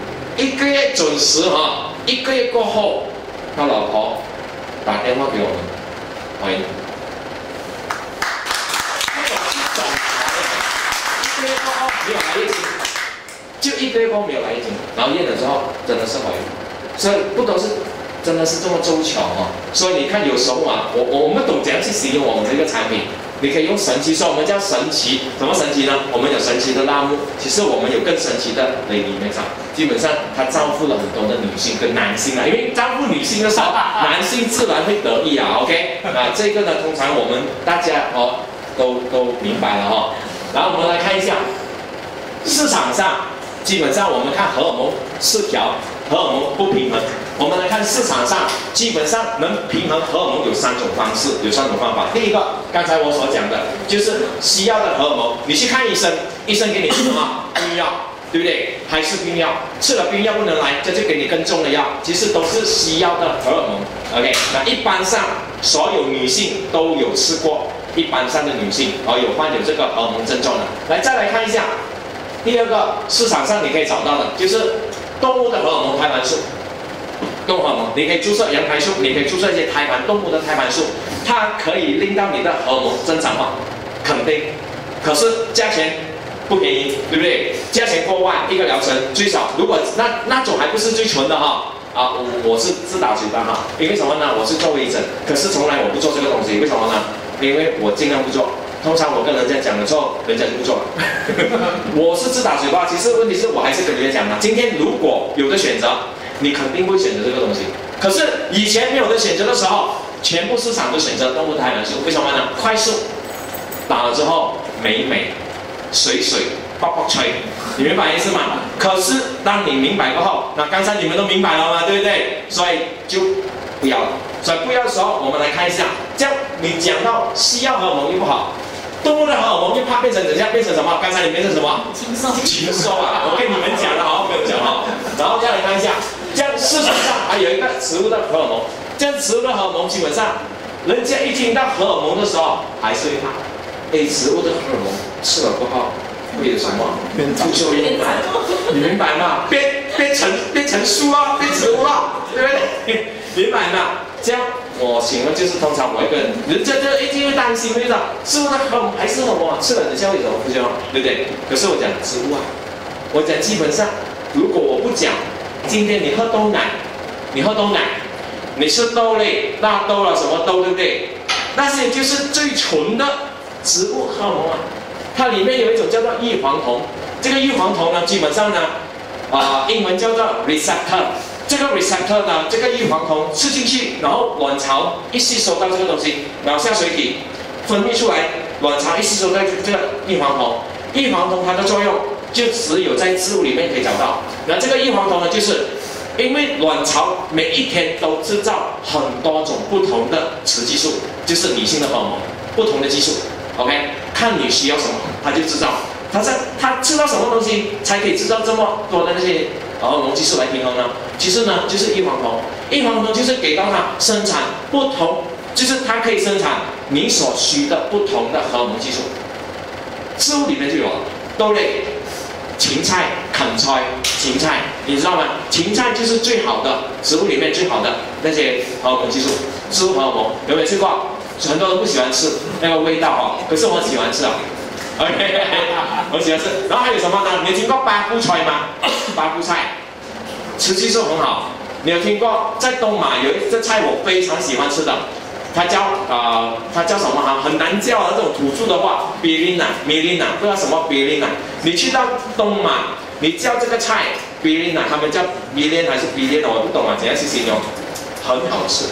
，1个月准时哈，1个月过后，他老婆打电话给我们，喂，1个月过后没有来月经，就1个月过后没有来月经，然后验了之后真的是怀孕。所以不都是真的是这么凑巧哈、所以你看有时候啊，我们懂怎样去使用我们这个产品，你可以用神奇，所以我们叫神奇，什么神奇呢？我们有神奇的辣木，其实我们有更神奇的Lady Max，基本上它照顾了很多的女性跟男性啊，因为照顾女性的时候，男性自然会得意啊 ，OK， 啊这个呢，通常我们大家都明白了哈、然后我们来看一下市场上，基本上我们看荷尔蒙失调。荷尔蒙不平衡，我们来看市场上基本上能平衡荷尔蒙有3种方式，有3种方法。第一个，刚才我所讲的，就是西药的荷尔蒙，你去看医生，医生给你吃什么？避孕药，对不对？还是避孕药，吃了避孕药不能来，这就给你更重的药，其实都是西药的荷尔蒙。OK， 那一般上所有女性都有吃过，一般上的女性有患有这个荷尔蒙症状的。来，再来看一下，第二个市场上你可以找到的就是。动物的荷尔蒙胎盘素，动物荷尔蒙，你可以注射羊胎素，你可以注射一些胎盘动物的胎盘素，它可以令到你的荷尔蒙正常化，肯定。可是价钱不便宜，对不对？价钱过万一个疗程，最少如果那种还不是最纯的哈我是自打嘴巴哈，因为什么呢？我是做微整，可是从来我不做这个东西，为什么呢？因为我尽量不做。通常我跟人家讲了之后，人家就不做了。我是自打嘴巴，其实问题是我还是跟人家讲嘛。今天如果有的选择，你肯定会选择这个东西。可是以前没有的选择的时候，全部市场都选择动物胎盘素，为什么呢？快速，打了之后美美，水爆爆吹，你明白意思吗？可是当你明白过后，那刚才你们都明白了吗？对不对？所以就不要了。所以不要的时候，我们来看一下，这样你讲到西药荷尔蒙又不好。动物的荷尔蒙又怕变成怎样？变成什么？刚才你变成什么？禽兽啊！我跟你们讲了，好好跟我讲哈。然后再来看一下，这样市场上还有一个植物的荷尔蒙，这样植物的荷尔蒙基本上，人家一听到荷尔蒙的时候，还是会怕。植物的荷尔蒙吃了过后会有什么？秃鹫晕嘛，你明白吗？变成树啊，变植物啊，对不对？明白吗？这样。我请问就是通常我一个人家就一定会担心，会说植物的荷尔蒙还是荷尔蒙啊，吃了等下会有什么不行，对不对？可是我讲植物啊，我讲基本上，如果我不讲，今天你喝豆奶，你吃豆类、大豆了什么豆，对不对？那些就是最纯的植物荷尔蒙啊，它里面有一种叫做异黄酮，这个异黄酮呢，基本上呢，英文叫做 receptor。这个 receptor 呢，这个异黄酮吃进去，然后卵巢一吸收到这个东西，然后下水体分泌出来，卵巢一吸收到这个异黄酮，异黄酮它的作用就只有在植物里面可以找到。那这个异黄酮呢，就是因为卵巢每一天都制造很多种不同的雌激素，就是女性的荷尔蒙，不同的激素 ，OK， 看你需要什么，它就制造。它制造什么东西才可以制造这么多的那些荷尔蒙激素来平衡呢？其实呢，就是异黄酮。异黄酮就是给到它生产不同，就是它可以生产你所需的不同的荷尔蒙激素。植物里面就有了，豆类、芹菜、芹菜，你知道吗？芹菜就是最好的植物里面最好的那些荷尔蒙激素，植物荷尔蒙有没有吃过？很多人不喜欢吃那个味道可是我喜欢吃啊。OK， 我喜欢吃。然后还有什么呢？你有听过巴布菜吗？巴布菜，雌激素很好。你有听过在东马有一个菜我非常喜欢吃的，它叫什么哈？很难叫啊，这种土著的话 ，Bilina， 不知道什么 Bilina。你去到东马，你叫这个菜 Bilina， 他们叫 Bilin 还是 Bilin， 我不懂啊，怎样去形容？很好吃，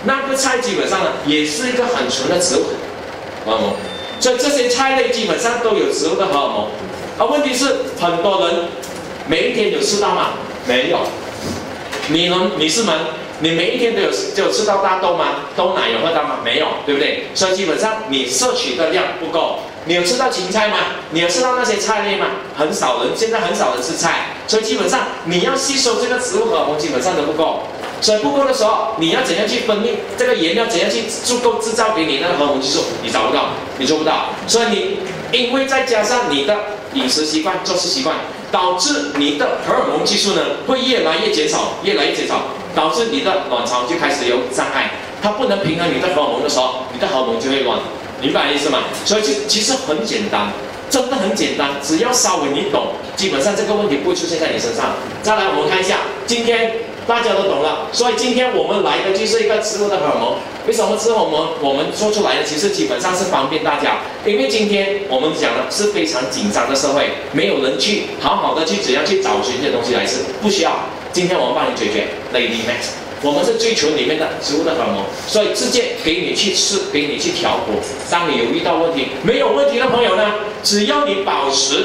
那个菜基本上呢，也是一个很纯的植物荷尔蒙。所以这些菜类基本上都有植物的荷尔蒙。而问题是，很多人每一天有吃到吗？没有。女士们，你每一天都有吃到大豆吗？豆奶有喝到吗？没有，对不对？所以基本上你摄取的量不够。你有吃到芹菜吗？你有吃到那些菜类吗？很少人，现在很少人吃菜，所以基本上你要吸收这个植物荷尔蒙基本上都不够。所以不够的时候，你要怎样去分泌这个原料？怎样去足够制造给你那个荷尔蒙激素？你找不到，你做不到。所以你因为再加上你的饮食习惯、作息习惯，导致你的荷尔蒙激素呢会越来越减少，越来越减少，导致你的卵巢就开始有障碍。它不能平衡你的荷尔蒙的时候，你的荷尔蒙就会乱。明白意思吗？所以其实很简单，真的很简单，只要稍微你懂，基本上这个问题不会出现在你身上。再来，我们看一下，今天大家都懂了，所以今天我们来的就是一个植物的荷尔蒙。为什么植物荷尔蒙我们说出来的，其实基本上是方便大家，因为今天我们讲的是非常紧张的社会，没有人去好好的去怎样去找寻这些东西来吃，不需要。今天我们帮你解决 Lady Max。我们是最纯里面的植物的荷尔蒙，所以直接给你去吃，给你去调补。当你有遇到问题，没有问题的朋友呢，只要你保持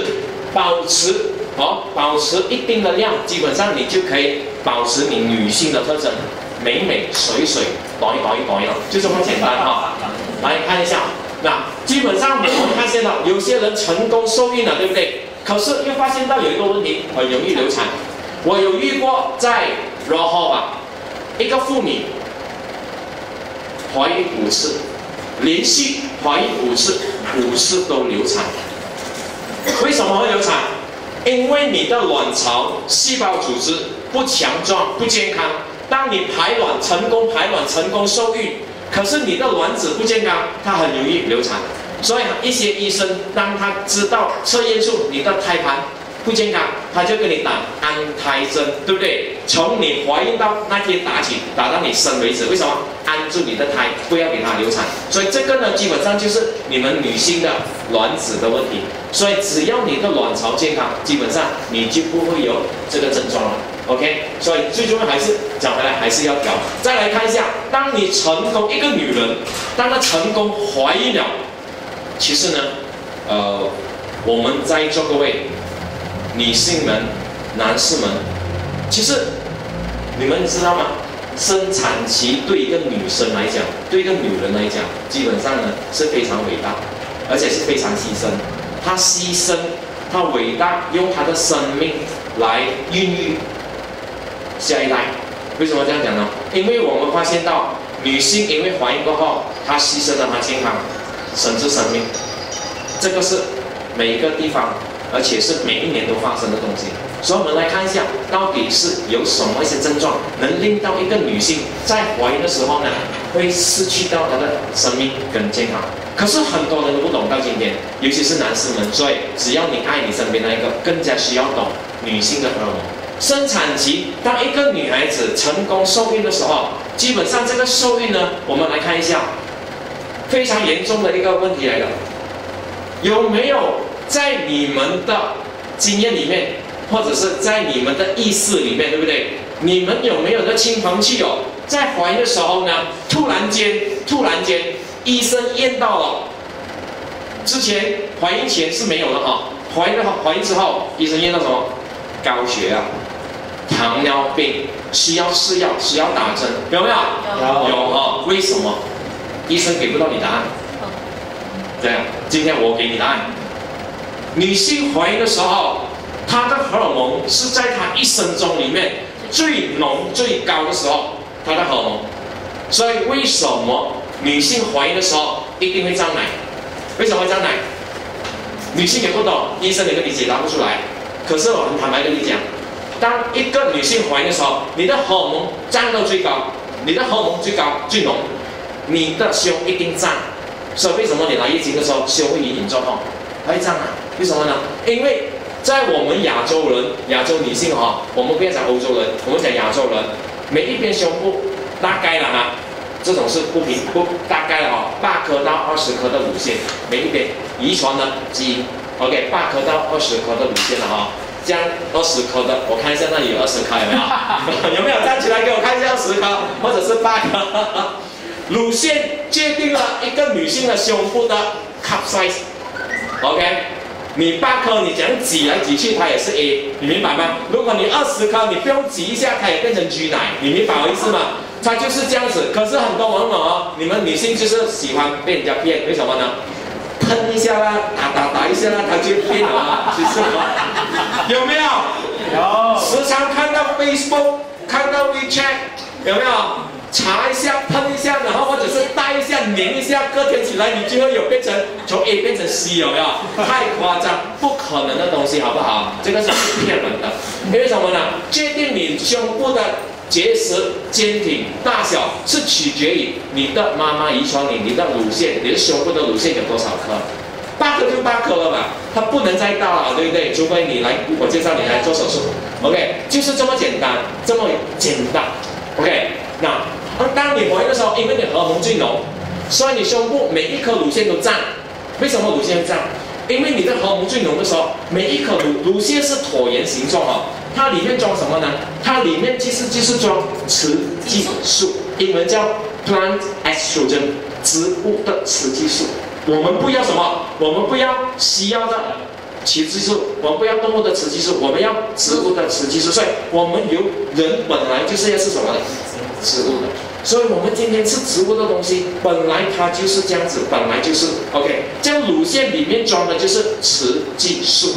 一定的量，基本上你就可以保持你女性的特征，美美水水，短一了，就这么简单哈。来看一下，那基本上我们发现了有些人成功受孕了，对不对？可是又发现到有一个问题，很容易流产。我有遇过在 Rohor 吧。一个妇女怀孕5次，连续怀孕5次，5次都流产。为什么会流产？因为你的卵巢细胞组织不强壮、不健康。当你排卵成功，成功受孕，可是你的卵子不健康，它很容易流产。所以一些医生当他知道测验出你的胎盘不健康，他就给你打安胎针，对不对？从你怀孕到那天打起，打到你生为止。为什么？安住你的胎，不要给它流产。所以这个呢，基本上就是你们女性的卵子的问题。所以只要你的卵巢健康，基本上你就不会有这个症状了。OK， 所以最重要还是讲回来，还是要调。再来看一下，当你成功一个女人，当她成功怀孕了，其实呢，我们在座各位。女性们、男士们，其实你们知道吗？生产期对一个女生来讲，对一个女人来讲，基本上呢是非常伟大，而且是非常牺牲。她牺牲，她伟大，用她的生命来孕育下一代。为什么这样讲呢？因为我们发现到女性因为怀孕过后，她牺牲了她健康，甚至生命。这个是每一个地方。而且是每一年都发生的东西，所以我们来看一下，到底是有什么一些症状能令到一个女性在怀孕的时候呢，会失去到她的生命跟健康。可是很多人都不懂到今天，尤其是男士们，所以只要你爱你身边那一个，更加需要懂女性的荷尔蒙。生产期，当一个女孩子成功受孕的时候，基本上这个受孕呢，我们来看一下，非常严重的一个问题来的，有没有？在你们的经验里面，或者是在你们的意识里面，对不对？你们有没有的亲朋戚友在怀孕的时候呢？突然间，医生验到了，之前怀孕前是没有的哈，怀孕之后，医生验到什么？高血压、糖尿病，需要吃药，需要打针，有没有？有哈。为什么？医生给不到你答案。这样，今天我给你答案。女性怀孕的时候，她的荷尔蒙是在她一生中里面最浓最高的时候，她的荷尔蒙。所以为什么女性怀孕的时候一定会胀奶？为什么会胀奶？女性也不懂，医生也跟你解答不出来。可是我很坦白跟你讲，当一个女性怀孕的时候，你的荷尔蒙胀到最高，你的荷尔蒙最高最浓，你的胸一定胀。所以为什么你来月经的时候胸会隐隐作痛？会胀啊？为什么呢？因为在我们亚洲人、亚洲女性哈，我们不要讲欧洲人，我们讲亚洲人，每一边胸部大概了哈，这种是不大概了哈，8颗到20颗的乳腺，每一边遗传的基因 ，OK，8颗到20颗的乳腺了哈， 这样20颗的，我看一下那里有20颗有没有？有没有站起来给我看一下20颗，或者是8颗？乳腺界定了一个女性的胸部的 cup size，OK？、你8颗，你怎样挤来挤去，它也是 A， 你明白吗？如果你20颗，你不用挤一下，它也变成 G 奶，你明白我意思吗？它就是这样子。可是很多往往哦，你们女性就是喜欢被人家骗，为什么呢？喷一下啦，打一下啦，它就变了啊，其实有没有？ 有。 时常看到 Facebook， 看到 WeChat， 有没有？擦一下，喷一下，然后或者是带一下，粘一下，隔天起来你就会有变成从 A 变成 C， 有没有？太夸张，不可能的东西，好不好？这个是骗人的。因为什么呢？界定你胸部的结实、坚挺、大小，是取决于你的妈妈遗传你的乳腺，你的胸部的乳腺有多少颗。8颗就8颗了吧，它不能再大了，对不对？除非你来，我介绍你来做手术 ，OK， 就是这么简单，这么简单 ，OK。那当你怀孕的时候，因为你荷尔蒙最浓，所以你胸部每一颗乳腺都胀。为什么乳腺会胀？因为你的荷尔蒙最浓的时候，每一颗乳腺是椭圆形状哦，它里面装什么呢？它里面其实就是装雌激素，英文叫 plant estrogen， 植物的雌激素。我们不要什么？我们不要西药的雌激素，我们不要动物的雌激素，我们要植物的雌激素。所以，我们人本来就是要吃什么的？植物的。所以我们今天吃植物的东西，本来它就是这样子，本来就是 OK。这样乳腺里面装的就是雌激素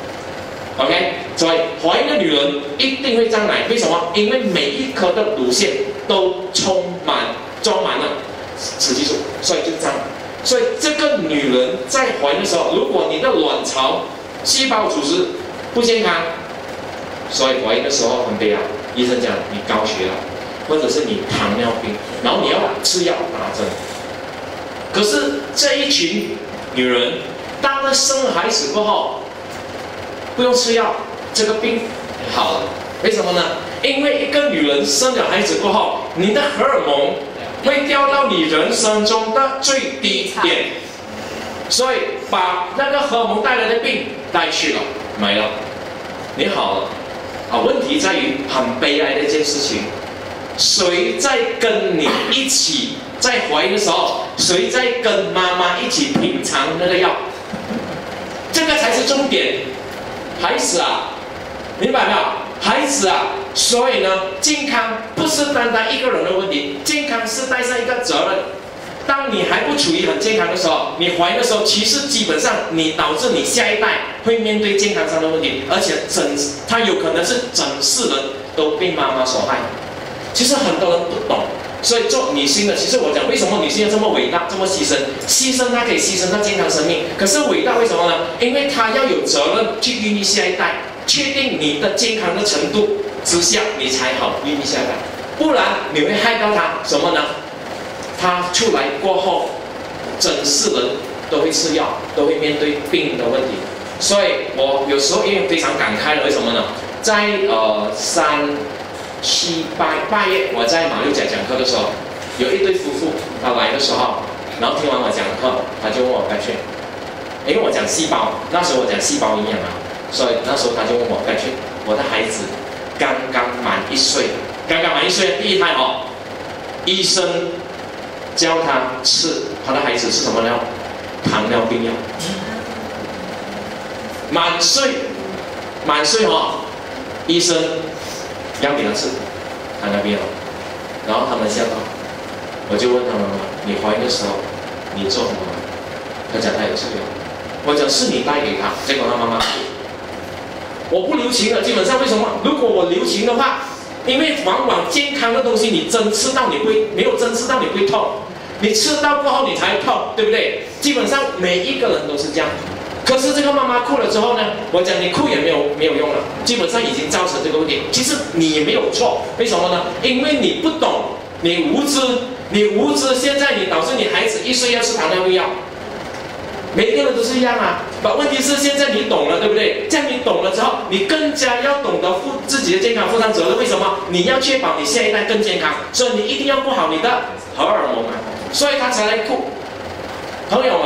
，OK。所以怀孕的女人一定会胀奶，为什么？因为每一颗的乳腺都装满了雌激素，所以就胀。所以这个女人在怀孕的时候，如果你的卵巢细胞组织不健康，所以怀孕的时候很悲哀，医生讲你高血压，或者是你糖尿病，然后你要吃药打针。可是这一群女人，当她生孩子过后，不用吃药，这个病好了。为什么呢？因为一个女人生了孩子过后，你的荷尔蒙会掉到你人生中的最低点，所以把那个荷尔蒙带来的病带去了，没了，你好了。问题在于很悲哀的一件事情，谁在跟你一起在怀孕的时候，谁在跟妈妈一起品尝那个药？这个才是重点。孩子啊，明白没有？孩子啊，所以呢，健康不是单单一个人的问题，健康是带上一个责任。当你还不处于很健康的时候，你怀孕的时候，其实基本上你导致你下一代会面对健康上的问题，而且它有可能是整世人都被妈妈所害。其实很多人不懂，所以做女性的，其实我讲为什么女性要这么伟大，这么牺牲？牺牲她可以牺牲她健康生命，可是伟大为什么呢？因为她要有责任去孕育下一代。确定你的健康的程度之下，你才好孕育下来，不然你会害到他什么呢？他出来过后，整世人都会吃药，都会面对病的问题。所以我有时候因为非常感慨的，为什么呢？在3、7、8月，我在马六甲讲课的时候，有一对夫妇他来的时候，然后听完我讲课，他就问我白雀，因为我讲细胞，那时候我讲细胞营养啊。所以那时候他就问我，白雀，我的孩子刚刚满1岁，刚刚满1岁，第一胎哦，医生教他吃，他的孩子吃什么药？糖尿病药。满岁哦，医生要给他吃糖尿病药，然后他们吓到，我就问他妈妈，你怀孕的时候你做什么？他讲他有吃药，我讲是你带给他，结果他妈妈。我不留情了，基本上为什么？如果我留情的话，因为往往健康的东西，你针刺到你不会，没有针刺到你不会痛，你吃到过后你才痛，对不对？基本上每一个人都是这样。可是这个妈妈哭了之后呢，我讲你哭也没有用了，基本上已经造成这个问题。其实你也没有错，为什么呢？因为你不懂，你无知，现在你导致你孩子1岁要吃糖尿病药。每个人都是一样啊，问题是现在你懂了，对不对？这样你懂了之后，你更加要懂得自己的健康负上责任。为什么？你要确保你下一代更健康，所以你一定要顾好你的荷尔蒙啊，所以他才来哭。朋友们，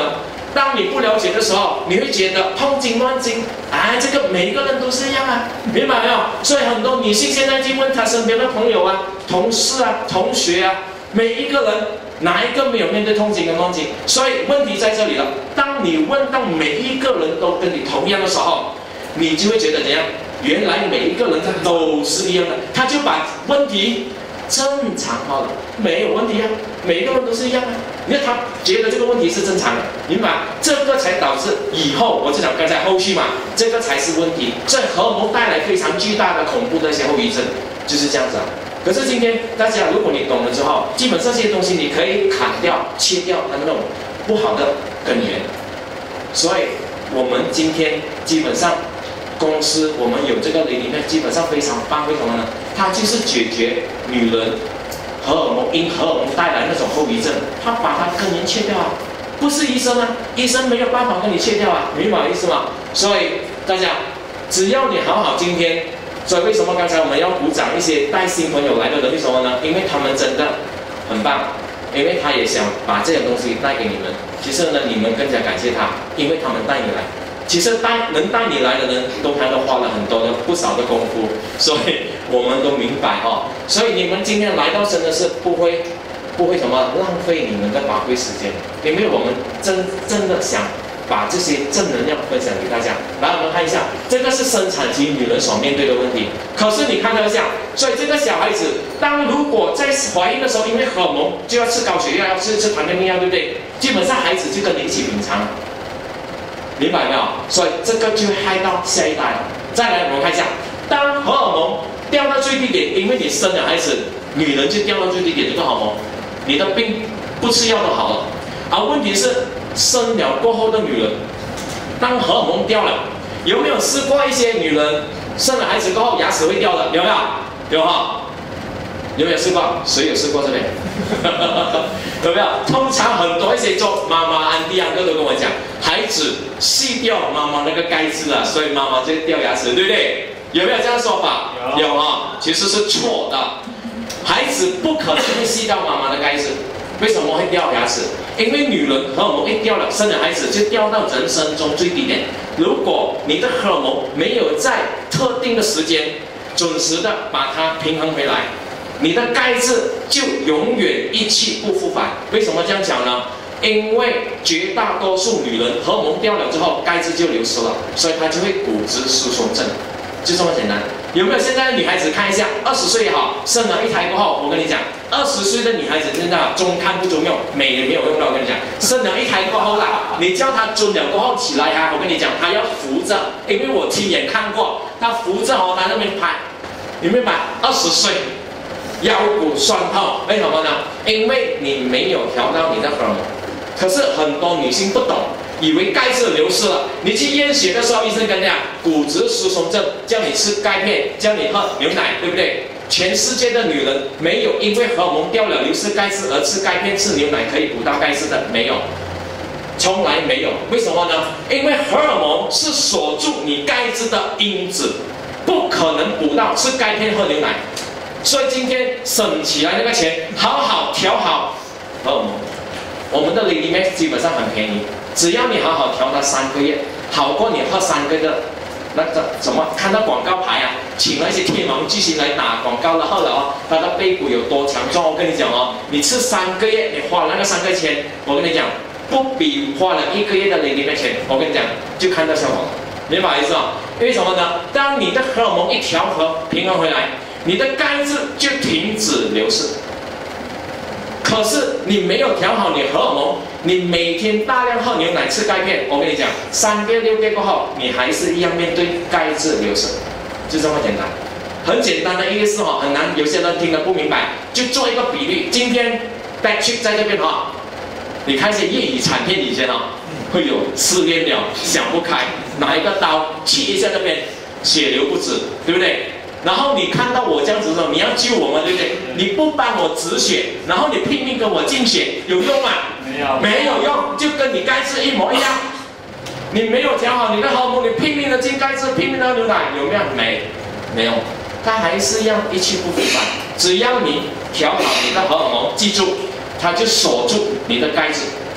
当你不了解的时候，你会觉得痛经乱经，哎，这个每一个人都是一样啊，明白没有？所以很多女性现在去问她身边的朋友啊、同事啊、同学啊，每一个人哪一个没有面对痛经跟乱经？所以问题在这里了。当你问到每一个人都跟你同样的时候，你就会觉得怎样？原来每一个人他都是一样的，他就把问题正常化了，没有问题啊，每一个人都是一样的。因为他觉得这个问题是正常的，明白？这个才导致以后我就讲刚才后续嘛，这个才是问题。所以荷尔蒙带来非常巨大的恐怖的一些后遗症，就是这样子啊。可是今天大家，如果你懂了之后，基本上这些东西你可以砍掉、切掉它那种不好的根源。所以我们今天基本上公司我们有这个里面基本上非常棒，为什么呢？它就是解决女人因荷尔蒙带来那种后遗症，它把它根源切掉啊，不是医生啊，医生没有办法跟你切掉啊，明白我意思吗？所以大家只要你好好今天。所以为什么刚才我们要鼓掌一些带新朋友来的人？为什么呢？因为他们真的很棒，因为他也想把这些东西带给你们。其实呢，你们更加感谢他，因为他们带你来。其实能带你来的人，他都花了不少的功夫，所以我们都明白哦。所以你们今天来到真的是不会什么浪费你们的宝贵时间，因为我们真的想。把这些正能量分享给大家。来，我们看一下，这个是生产期女人所面对的问题。可是你看到一下，所以这个小孩子，如果在怀孕的时候，因为荷尔蒙就要吃高血压，要吃糖尿病药，对不对？基本上孩子就跟你一起品尝，明白没有？所以这个就害到下一代。再来，我们看一下，当荷尔蒙掉到最低点，因为你生了孩子，女人就掉到最低点，这个荷尔蒙，你的病不吃药都好了。而问题是。生了过后的女人，当荷尔蒙掉了，有没有试过一些女人生了孩子过后牙齿会掉的？有没有？有哈？有没有试过？谁有试过这边？有没有？通常很多一些做妈妈、安迪、安哥都跟我讲，孩子吸掉妈妈那个钙质了，所以妈妈就掉牙齿，对不对？有没有这样说法？有啊，其实是错的。孩子不可能会吸掉妈妈的钙质。为什么会掉牙齿？因为女人荷尔蒙一掉了，生了孩子就掉到人生中最低点。如果你的荷尔蒙没有在特定的时间准时的把它平衡回来，你的钙质就永远一去不复返。为什么这样讲呢？因为绝大多数女人荷尔蒙掉了之后，钙质就流失了，所以她就会骨质疏松症，就这么简单。有没有现在的女孩子看一下，20岁也好，生了一胎过后，我跟你讲，20岁的女孩子真的中看不中用，美也没有用的。我跟你讲，生了一胎过后啦，你叫她蹲了过后起来啊，我跟你讲，她要扶着，因为我亲眼看过，她扶着哦，她那边拍，你明白？20岁，腰骨酸痛，为什么呢？因为你没有调到你的荷尔蒙。可是很多女性不懂。以为钙质流失了，你去验血的时候，医生跟你讲骨质疏松症，叫你吃钙片，叫你喝牛奶，对不对？全世界的女人没有因为荷尔蒙掉了流失钙质而吃钙片、吃牛奶可以补到钙质的，没有，从来没有。为什么呢？因为荷尔蒙是锁住你钙质的因子，不可能补到吃钙片、喝牛奶。所以今天省起来那个钱，好好调好荷尔蒙。我们的 Lady Max 基本上很便宜。只要你好好调它3个月，好过你喝3个月的那个什么，看到广告牌啊，请了一些天王巨星来打广告了，后来哦，他的背骨有多强壮？我跟你讲哦，你吃3个月，你花了那个3个钱，我跟你讲，不比花了1个月的Lady Max钱，我跟你讲，就看到效果了，明白意思吗？为什么呢？当你的荷尔蒙一调和平衡回来，你的钙质就停止流失。可是你没有调好你荷尔蒙，你每天大量喝牛奶、吃钙片，我跟你讲，3个月、6个月过后，你还是一样面对钙质流失，就这么简单。很简单的一个事哦，很难，有些人听得不明白，就做一个比率。今天 back check 在这边哈，你看一些粤语产片以前哦，会有失恋了想不开，拿一个刀切一下这边，血流不止，对不对？然后你看到我这样子的时候，你要救我们，对不对？你不帮我止血，然后你拼命跟我进血，有用吗？没有用，就跟你钙质一模一样。你没有调好你的荷尔蒙，你拼命的进钙质，拼命的喝牛奶，有没有？没有，它还是一样一去不复返。只要你调好你的荷尔蒙，记住，它就锁住你的钙质，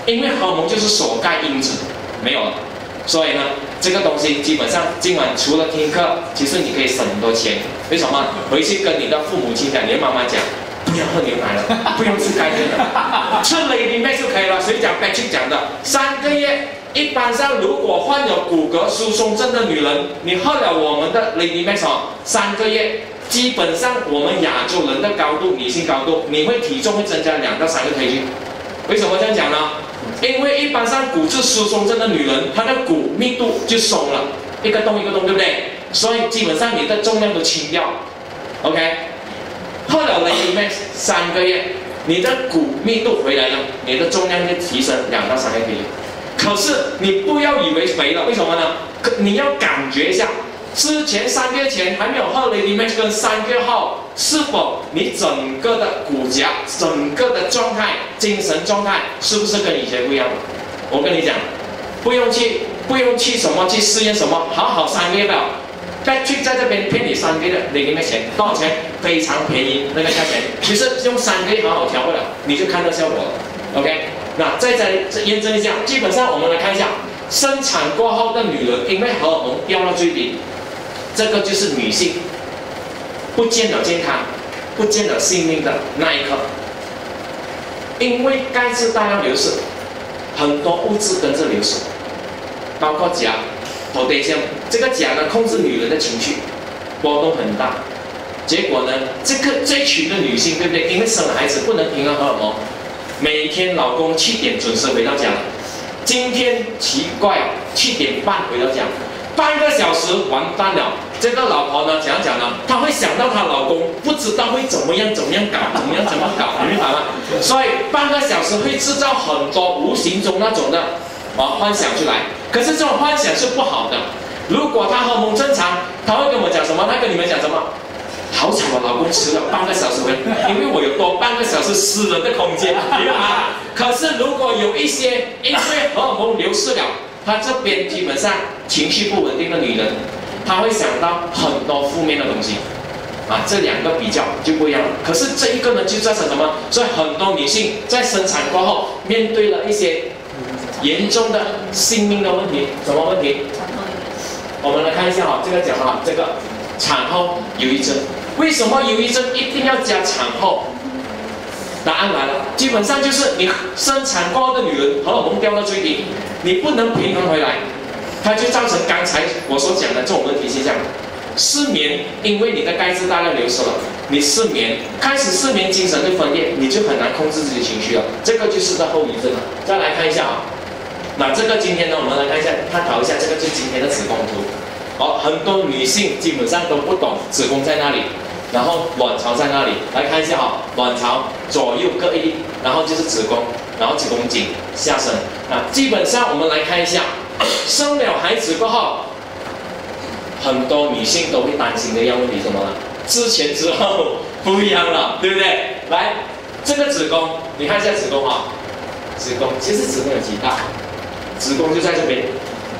因为荷尔蒙就是锁盖因子，没有了。所以呢，这个东西基本上今晚除了听课，其实你可以省很多钱。为什么？回去跟你的父母亲讲，你的妈妈讲，不要喝牛奶了，不用吃钙片了，吃 Lady Max 就可以了。谁讲 Patrick 讲的？3个月。一般上，如果患有骨骼疏松症的女人，你喝了我们的 Lady Max 3个月，基本上我们亚洲人的高度，女性高度，你会体重会增加2到3个 kg。为什么这样讲呢？因为一般上骨质疏松症的女人，她的骨密度就松了，一个洞一个洞，对不对？所以基本上你的重量都轻掉。OK， 喝了 Lady Max 3个月，你的骨密度回来了，你的重量就提升2到3个 kg。可是你不要以为肥了，为什么呢？你要感觉一下，之前3个月前还没有喝 Lady Max 跟3个月后，是否你整个的骨骼、整个的状态、精神状态是不是跟以前不一样？我跟你讲，不用去什么去试验什么，好好3个月吧。Patrick 在这边骗你3个月的 Lady Max 钱多少钱？非常便宜，那个价钱，其实用3个月好好调不了，你就看到效果了。OK。那再验证一下，基本上我们来看一下，生产过后的女人，因为荷尔蒙掉到最低，这个就是女性不见了健康、不见了性命的那一刻。因为钙质大量流失，很多物质跟着流失，包括钾、potassium。这个钾呢，控制女人的情绪波动很大。结果呢，这群的女性，对不对？因为生了孩子不能平衡荷尔蒙。每天老公7点准时回到家了，今天奇怪7点半回到家，半个小时完蛋了。这个老婆呢，怎样讲呢？她会想到她老公不知道会怎么样搞，怎么搞，你明白吗？所以半个小时会制造很多无形中那种的幻想出来。可是这种幻想是不好的。如果她荷尔蒙正常，她会跟我讲什么？她跟你们讲什么？好彩我老公迟了半个小时回，因为我有多半个小时私人的空间，明白吗？可是如果有一些因为荷尔蒙流失了，她这边基本上情绪不稳定的女人，她会想到很多负面的东西，这2个比较就不一样了。可是这一个呢，就造成什么？所以很多女性在生产过后，面对了一些严重的性命的问题。什么问题？我们来看一下这个讲这个产后忧郁症。为什么忧郁症一定要加产后？答案来了，基本上就是你生产过后的女人荷尔蒙掉到最低，你不能平衡回来，它就造成刚才我所讲的这种问题现象。失眠，因为你的钙质大量流失了，你失眠，开始失眠，精神就分裂，你就很难控制自己情绪了，这个就是个后遗症了。再来看一下那这个今天呢，我们来看一下，探讨一下这个就是今天的子宫图。很多女性基本上都不懂子宫在哪里，然后卵巢在哪里。来看一下卵巢左右各一粒，然后就是子宫，然后子宫颈下身。基本上我们来看一下，生了孩子过后，很多女性都会担心的一样问题，什么呢？之前之后不一样了，对不对？来，这个子宫，你看一下子宫子宫其实子宫有几大？子宫就在这边。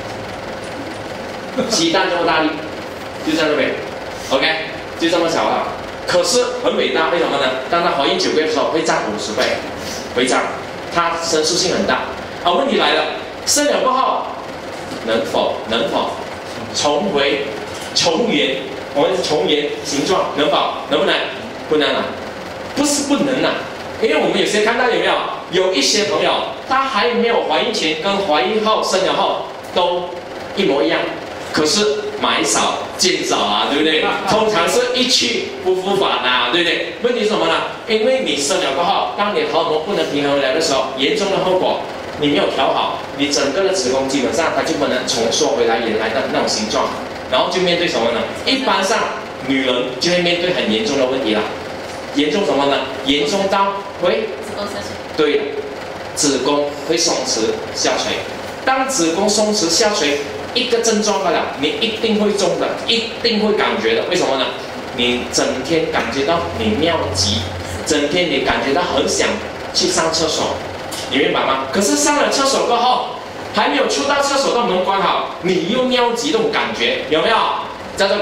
鸡蛋这么大力，就在这边 ，OK， 就这么小了。可是很伟大，为什么呢？当她怀孕9个月的时候，会长50倍，会长，它伸缩性很大。问题来了，生了过后，能否重原？我们重原形状，能不能？不能啊，不是不能啊，因为我们有些看到有没有？有一些朋友，他还没有怀孕前跟怀孕后生了后都一模一样。可是买少见少对不对？通常是一去不复返对不对？问题是什么呢？因为你生了过后，当你荷尔蒙不能平衡回来的时候，严重的后果，你没有调好，你整个的子宫基本上它就不能重塑回来原来的那种形状，然后就面对什么呢？一般上女人就会面对很严重的问题了。严重什么呢？严重到会子宫下垂。对了，子宫会松弛下垂。当子宫松弛下垂，一个症状了，你一定会中的，一定会感觉的。为什么呢？你整天感觉到你尿急，整天你感觉到很想去上厕所，你明白吗？可是上了厕所过后，还没有出到厕所，都门关好，你又尿急这种感觉，有没有？在座各位，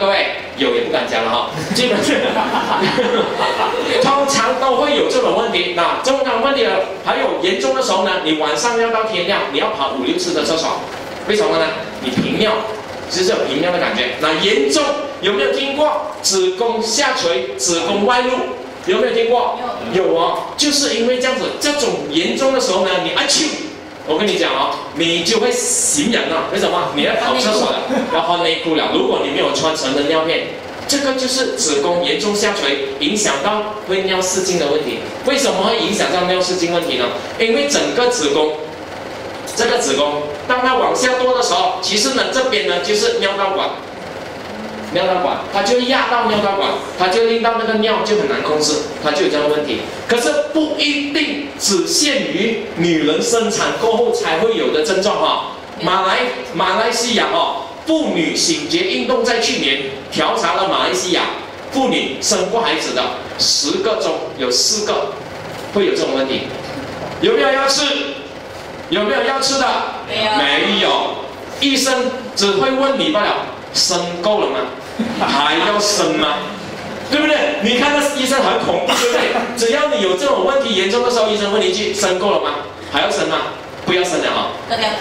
有也不敢讲了哈，基本上通常都会有这种问题。那这种问题呢，还有严重的时候呢，你晚上要到天亮，你要跑5、6次的厕所，为什么呢？你频尿，就是有频尿的感觉。那严重有没有听过子宫下垂、子宫外露？有没有听过？有哦，就是因为这样子，这种严重的时候呢，你我跟你讲哦，你就会醒人了。为什么？你要跑厕所了，要换内裤了。如果你没有穿成人尿片，这个就是子宫严重下垂，影响到会尿失禁的问题。为什么会影响到尿失禁问题呢？因为整个子宫，这个子宫当它往下堕的时候，其实呢这边呢就是尿道管。尿道管，它就压到尿道管，它就令到那个尿就很难控制，它就有这样的问题。可是不一定只限于女人生产过后才会有的症状哈。马来西亚妇女醒觉运动在去年调查了马来西亚妇女生过孩子的10个中有4个会有这种问题。有没有要吃？有没有要吃的？没有。医生只会问你罢了。生够了吗？还要生吗？对不对？你看那医生很恐怖，对不对？只要你有这种问题严重的时候，医生问你一句：生够了吗？还要生吗？不要生了啊！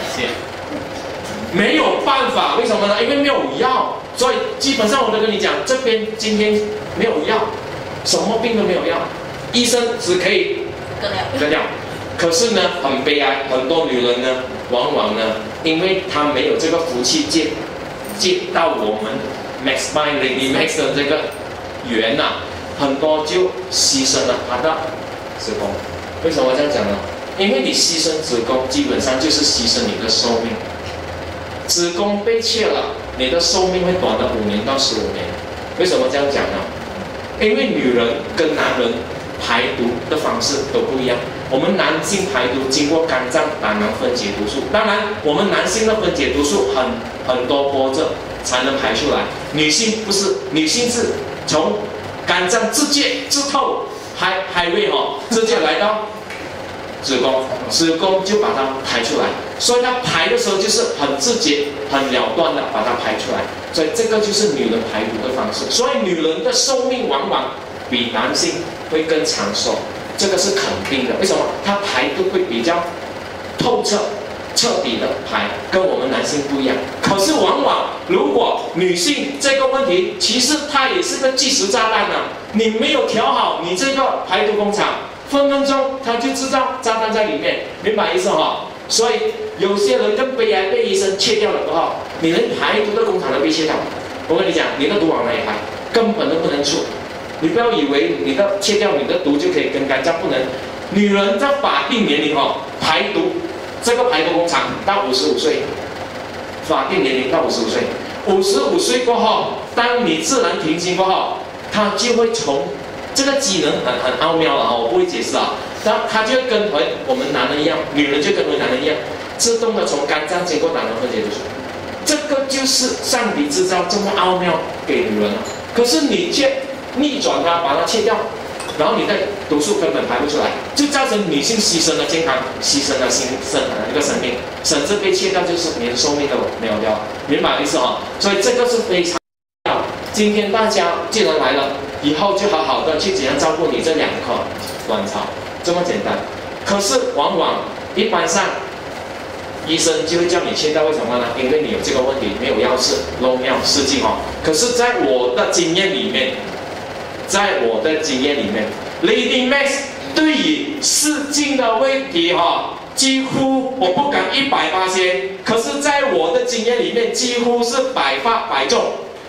没有办法，为什么呢？因为没有药，所以基本上我都跟你讲，这边今天没有药，什么病都没有药，医生只可以割掉。可是呢，很悲哀，很多女人呢，往往呢，因为她没有这个福气接到我们 Max by Lady Max 的这个缘呐，很多就牺牲了她的子宫。为什么这样讲呢？因为你牺牲子宫，基本上就是牺牲你的寿命。子宫被切了，你的寿命会短了5年到15年。为什么这样讲呢？因为女人跟男人排毒的方式都不一样。我们男性排毒经过肝脏、胆囊分解毒素，当然我们男性的分解毒素很多波折才能排出来，女性不是，女性是从肝脏直接直透highway直接来到子宫，子宫就把它排出来，所以它排的时候就是很直接、很了断的把它排出来，所以这个就是女人排毒的方式。所以女人的寿命往往比男性会更长寿。这个是肯定的，为什么？它排毒会比较透彻、彻底的排，跟我们男性不一样。可是往往如果女性这个问题，其实它也是个计时炸弹啊！你没有调好你这个排毒工厂，分分钟它就制造炸弹在里面，明白意思哈？所以有些人更悲哀，被医生切掉了不好，你连排毒的工厂都被切掉。我跟你讲，你的毒往哪里排，根本都不能出。你不要以为你的切掉你的毒就可以跟肝脏不能。女人在法定年龄排毒，这个排毒工厂到55岁，法定年龄到55岁，55岁过后，当你自然停经过后，它就会从这个机能很奥妙了我不会解释啊，它就会跟回我们男人一样，女人就跟回男人一样，自动的从肝脏经过胆囊分解毒素。这个就是上帝制造这么奥妙给女人了。可是你却逆转它，把它切掉，然后你的毒素根本排不出来，就造成女性牺牲了健康，牺牲了一个生命，甚至被切掉就是连寿命都没有掉，明白意思所以这个是非常重要。今天大家既然来了，以后就好好的去怎样照顾你这2颗卵巢，这么简单。可是往往一般上，医生就会叫你切掉，为什么呢？因为你有这个问题，没有药吃，漏尿失禁可是在我的经验里面。Lady Max 对于失禁的问题几乎我不敢100%，可是在我的经验里面，几乎是百发百中。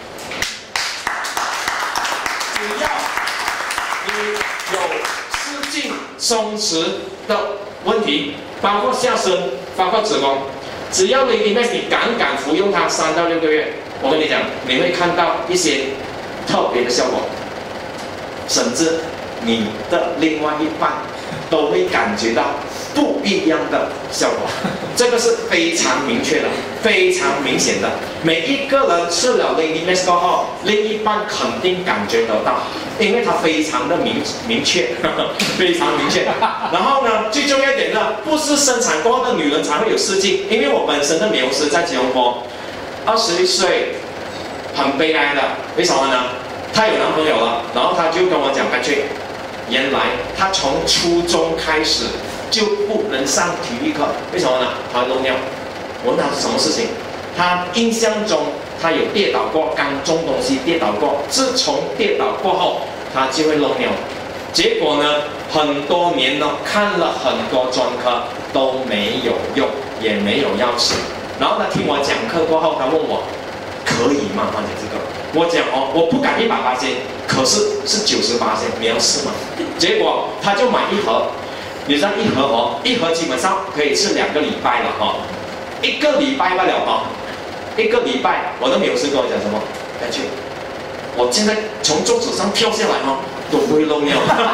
只要你有失禁、松弛的问题，包括下身，包括子宫，只要 Lady Max 你敢服用它3到6个月，我跟你讲，你会看到一些特别的效果。甚至你的另外一半都会感觉到不一样的效果，这个是非常明确的、非常明显的。每一个人吃了 Lady Max 过后，另一半肯定感觉得到，因为它非常的明确，非常明确。然后呢，最重要一点呢，不是生产过后的女人才会有失禁，因为我本身的美容师在吉隆坡，21岁很悲哀的。为什么呢？她有男朋友了，然后她就跟我讲，Patrick，原来她从初中开始就不能上体育课，为什么呢？她漏尿。我问她什么事情，她印象中她有跌倒过，刚种东西跌倒过，自从跌倒过后，她就会漏尿。结果呢，很多年了，看了很多专科都没有用，也没有药吃。然后他听我讲课过后，他问我可以吗？放姐这个，我讲我不敢100%，可是是90%，你要试吗？结果他就买一盒，你知道一盒一盒基本上可以吃2个礼拜了1个礼拜不了1个礼拜我都没有试过。我讲什么？再去，我现在从桌子上跳下来都不会漏尿。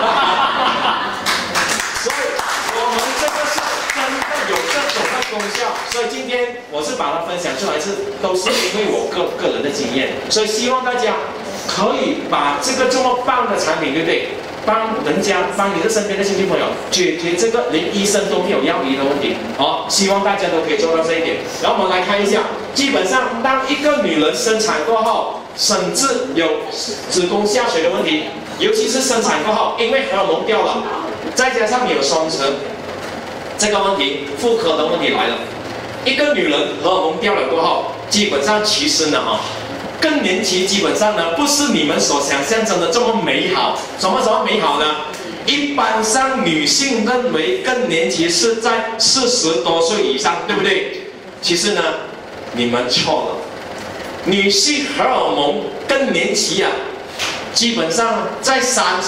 所以我们这个是真的有这种的功效，所以今天我是把它分享出来，都是因为我个人的经验，所以希望大家可以把这个这么棒的产品，对不对？帮人家，帮你的身边的亲戚朋友解决这个连医生都没有药医的问题。好，希望大家都可以做到这一点。然后我们来看一下，基本上当一个女人生产过后，甚至有子宫下垂的问题，尤其是生产过后，因为荷尔蒙掉了，再加上你有双层这个问题，妇科的问题来了。一个女人荷尔蒙掉了过后，基本上其实呢更年期基本上呢不是你们所想象中的这么美好。什么美好呢？一般上女性认为更年期是在40多岁以上，对不对？其实呢，你们错了。女性荷尔蒙更年期基本上在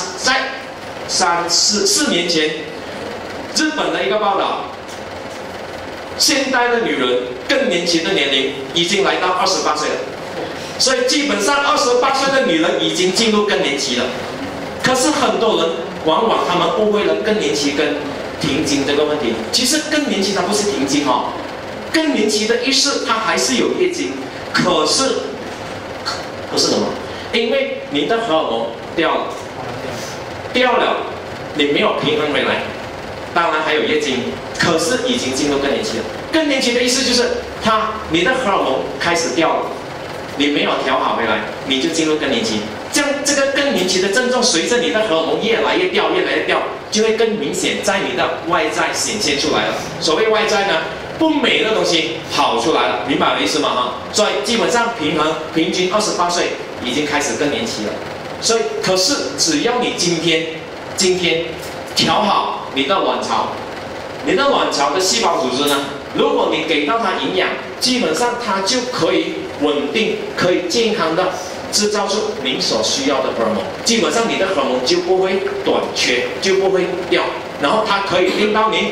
4年前，日本的一个报道，现代的女人更年期的年龄已经来到28岁了。所以基本上28岁的女人已经进入更年期了。可是很多人往往他们误会了更年期跟停经这个问题。其实更年期它不是停经更年期的意思它还是有月经，可是什么？因为你的荷尔蒙掉了，你没有平衡回来，当然还有月经，可是已经进入更年期了。更年期的意思就是你的荷尔蒙开始掉了。你没有调好回来，你就进入更年期。这个更年期的症状，随着你的荷尔蒙越来越掉，就会更明显在你的外在显现出来了。所谓外在呢，不美的东西跑出来了，明白我的意思吗？所以基本上平均28岁已经开始更年期了。所以可是只要你今天调好你的卵巢，你的卵巢的细胞组织呢，如果你给到它营养，基本上它就可以稳定，可以健康的制造出你所需要的荷尔蒙。基本上你的荷尔蒙就不会短缺，就不会掉，然后它可以令到你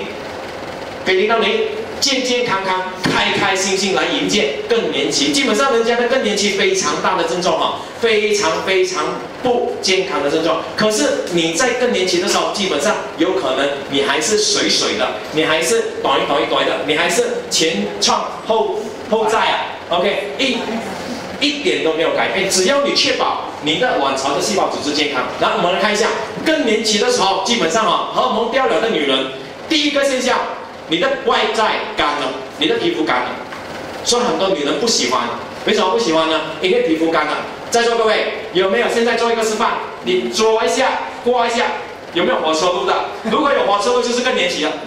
健健康康、开心来迎接更年期。基本上人家的更年期非常大的症状非常不健康的症状。可是你在更年期的时候，基本上有可能你还是水的，你还是短的，你还是前创后在OK， 一点都没有改变。只要你确保你的卵巢的细胞组织健康。然后我们来看一下更年期的时候，基本上荷尔蒙掉了的女人，第一个现象，你的外在干了，你的皮肤干了。所以很多女人不喜欢，为什么不喜欢呢？因为皮肤干了。在座各位有没有现在做一个示范？你抓一下，刮一下，有没有火车路的？如果有火车路，就是更年期了。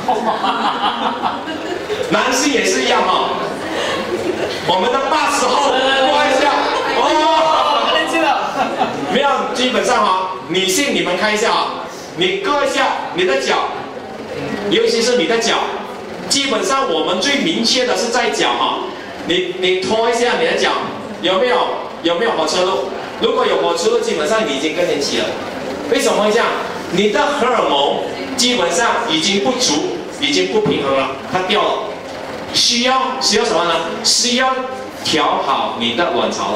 男性也是一样我们的80后刮一下， 更年期了。 没有，基本上女性你们看一下你割一下你的脚，尤其是你的脚，基本上我们最明确的是在脚你拖一下你的脚，有没有火车路？如果有火车路，基本上你已经更年期了。为什么会这样？你的荷尔蒙基本上已经不足，已经不平衡了，它掉了。需要什么呢？需要调好你的卵巢了。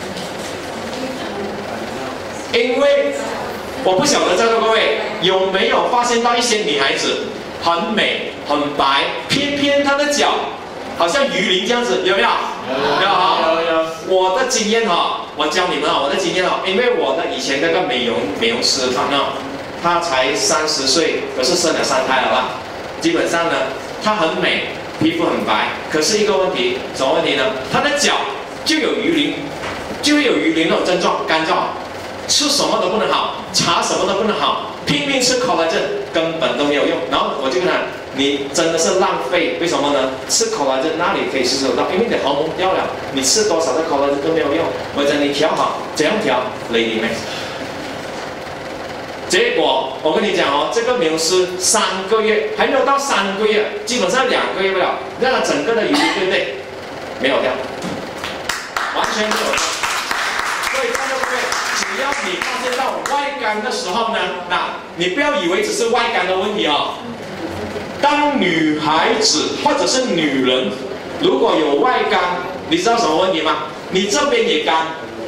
因为我不晓得在座各位有没有发现到一些女孩子很美很白，偏偏她的脚好像鱼鳞这样子，有没有？有。我的经验我教你们我的经验因为我的以前那个美容师她才30岁，可是生了3胎了吧。基本上呢，她很美。皮肤很白，可是一个问题，什么问题呢？她的脚就有鱼鳞， 就会有鱼鳞那种症状，干燥，吃什么都不能好，茶什么都不能好，拼命吃 collagen 根本都没有用。然后我就跟他，你真的是浪费，为什么呢？吃 collagen 哪里可以吸收到？因为你的荷尔蒙掉了，你吃多少的 collagen 都没有用。或者你调好，怎样调 ？Lady Max。结果我跟你讲哦，这个牛是3个月，还没有到3个月，基本上2个月不了，那个整个的鱼鳞对不对？没有掉，完全没有掉。所以看到各位，只要你发现到外干的时候呢，那你不要以为只是外干的问题哦。当女孩子或者是女人如果有外干，你知道什么问题吗？你这边也干，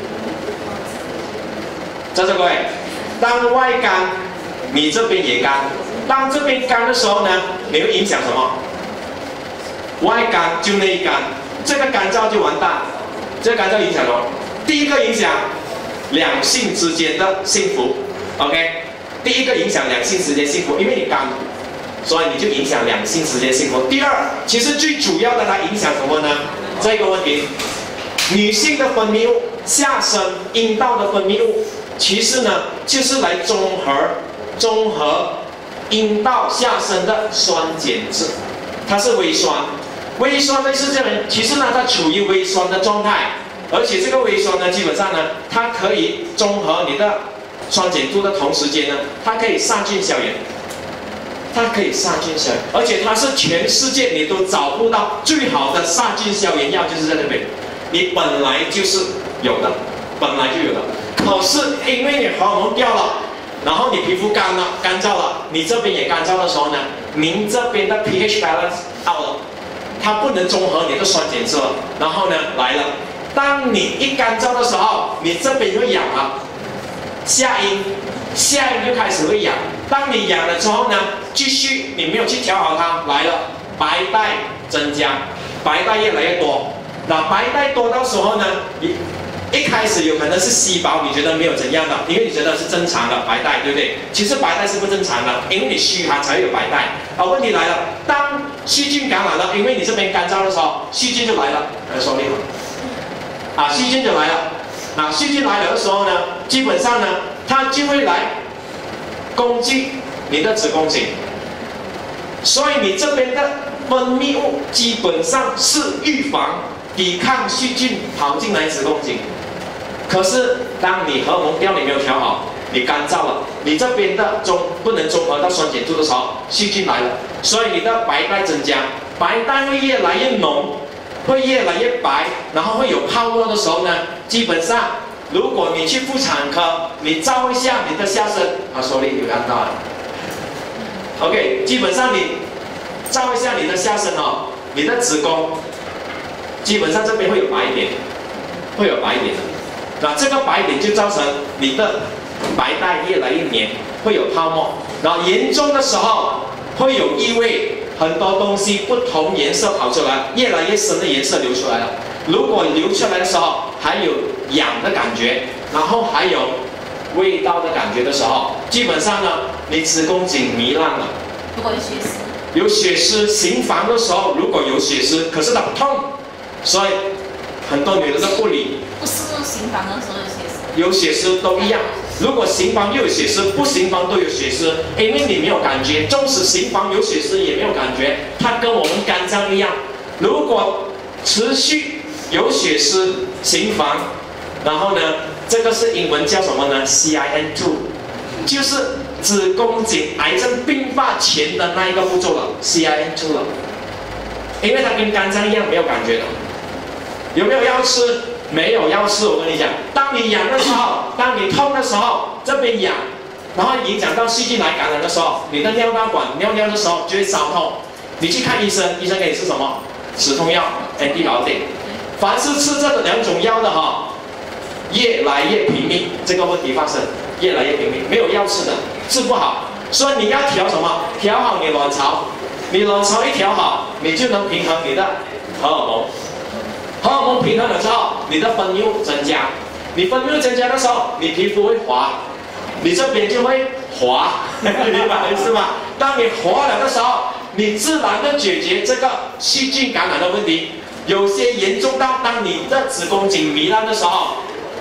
在这各位。当外干，你这边也干。当这边干的时候呢，你会影响什么？外干就内干，这个干燥就完蛋。这个干燥影响什么？第一个影响两性之间的幸福 ，OK？ 第一个影响两性之间幸福，因为你干，所以你就影响两性之间幸福。第二，其实最主要的它影响什么呢？这个问题，女性的分泌物，下身阴道的分泌物。其实呢，就是来中和阴道下身的酸碱质，它是微酸。微酸类似这样，其实呢，它处于微酸的状态，而且这个微酸呢，基本上呢，它可以中和你的酸碱度的同时间呢，它可以杀菌消炎，它可以杀菌消炎，而且它是全世界你都找不到最好的杀菌消炎药，就是在那边，你本来就是有的，本来就有的。可是因为你荷尔蒙掉了，然后你皮肤干了、干燥了，你这边也干燥的时候呢，您这边的 pH balance out 了，它不能中和你的酸碱质了。然后呢来了，当你一干燥的时候，你这边会痒了，下阴就开始会痒。当你痒了之后呢，继续你没有去调好它，来了，白带增加，白带越来越多。那白带多到时候呢，一开始有可能是细胞，你觉得没有怎样的，因为你觉得是正常的白带，对不对？其实白带是不正常的，因为你虚寒才会有白带。问题来了，当细菌感染了，因为你这边干燥的时候，细菌就来了。说你好，细菌就来了。细菌来了的时候呢，基本上呢，它就会来攻击你的子宫颈，所以你这边的分泌物基本上是预防、抵抗细菌跑进来子宫颈。可是，当你荷尔蒙掉你没有调好，你干燥了，你这边的不能中和到酸碱度的时候，细菌来了，所以你的白带增加，白带会越来越浓，会越来越白，然后会有泡沫的时候呢，基本上如果你去妇产科，你照一下你的下身，手里有看到了 ，OK， 基本上你照一下你的下身哦，你的子宫，基本上这边会有白一点，会有白一点。那这个白点就造成你的白带越来越黏，会有泡沫，然后严重的时候会有异味，很多东西不同颜色跑出来，越来越深的颜色流出来了。如果流出来的时候还有痒的感觉，然后还有味道的感觉的时候，基本上呢，你子宫颈糜烂了。 如果有血丝， 有血丝，行房的时候如果有血丝，可是它不痛，所以很多女的都不理。 不是行房的时候有血丝， 有血丝都一样。如果行房又有血丝，不行房都有血丝，因为你没有感觉，纵使行房有血丝也没有感觉，它跟我们肝脏一样。如果持续有血丝、行房，然后呢，这个是英文叫什么呢 ？CIN2， 就是子宫颈癌症并发前的那一个步骤了 ，CIN2 了。因为它跟肝脏一样没有感觉的。有没有药吃？没有药吃。我跟你讲，当你痒的时候，当你痛的时候，这边痒，然后影响到细菌来感染的时候，你的尿道管尿尿的时候就会烧痛。你去看医生，医生给你吃什么？止痛药 ，antibiotic。凡是吃这2种药的越来越频密，这个问题发生，越来越频密，没有药吃的，治不好。所以你要调什么？调好你卵巢，你卵巢一调好，你就能平衡你的荷尔蒙。荷尔蒙平衡了之后，你的分泌物增加，你分泌物增加的时候，你皮肤会滑，你这边就会滑，明白意思吗？当你滑了的时候，你自然的解决这个细菌感染的问题。有些严重到当你的子宫颈糜烂的时候，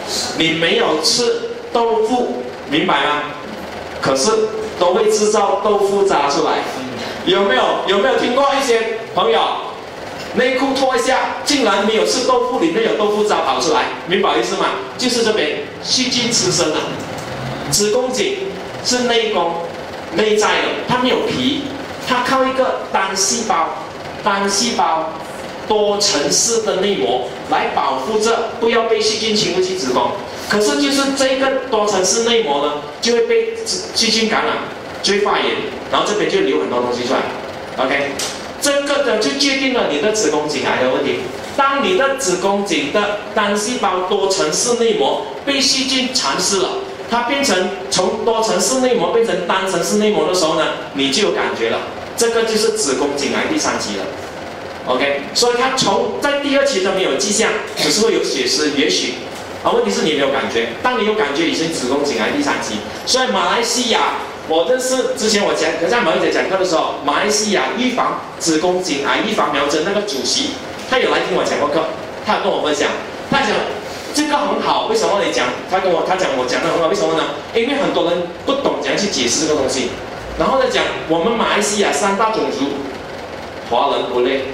你没有吃豆腐，明白吗？可是都会制造豆腐渣出来，有没有听过一些朋友内裤脱一下，竟然没有吃豆腐，里面有豆腐渣跑出来，明白意思吗？就是这边细菌滋生了。子宫颈是内功内在的，它没有皮，它靠一个单细胞多层次的内膜来保护着，不要被细菌侵入去子宫。可是就是这个多层次内膜呢，就会被细菌感染，就会发炎，然后这边就流很多东西出来。OK。这个呢就决定了你的子宫颈癌的问题。当你的子宫颈的单细胞多层次内膜被细菌蚕食了，它变成从多层次内膜变成单层次内膜的时候呢，你就有感觉了。这个就是子宫颈癌第3期了。OK， 所以它在第2期都没有迹象，只是会有血丝，也许问题是你没有感觉。当你有感觉，已经子宫颈癌第3期。所以马来西亚。我认识之前我在马来姐讲课的时候，马来西亚预防子宫颈癌预防苗针那个主席，他有来听我讲过课，他有跟我分享，他讲这个很好，为什么你讲？他讲我讲的很好，为什么呢？因为很多人不懂怎样去解释这个东西，然后呢讲我们马来西亚3大种族，华人不累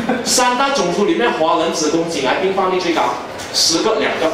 ，3大种族里面华人子宫颈癌病发率最高，10个2个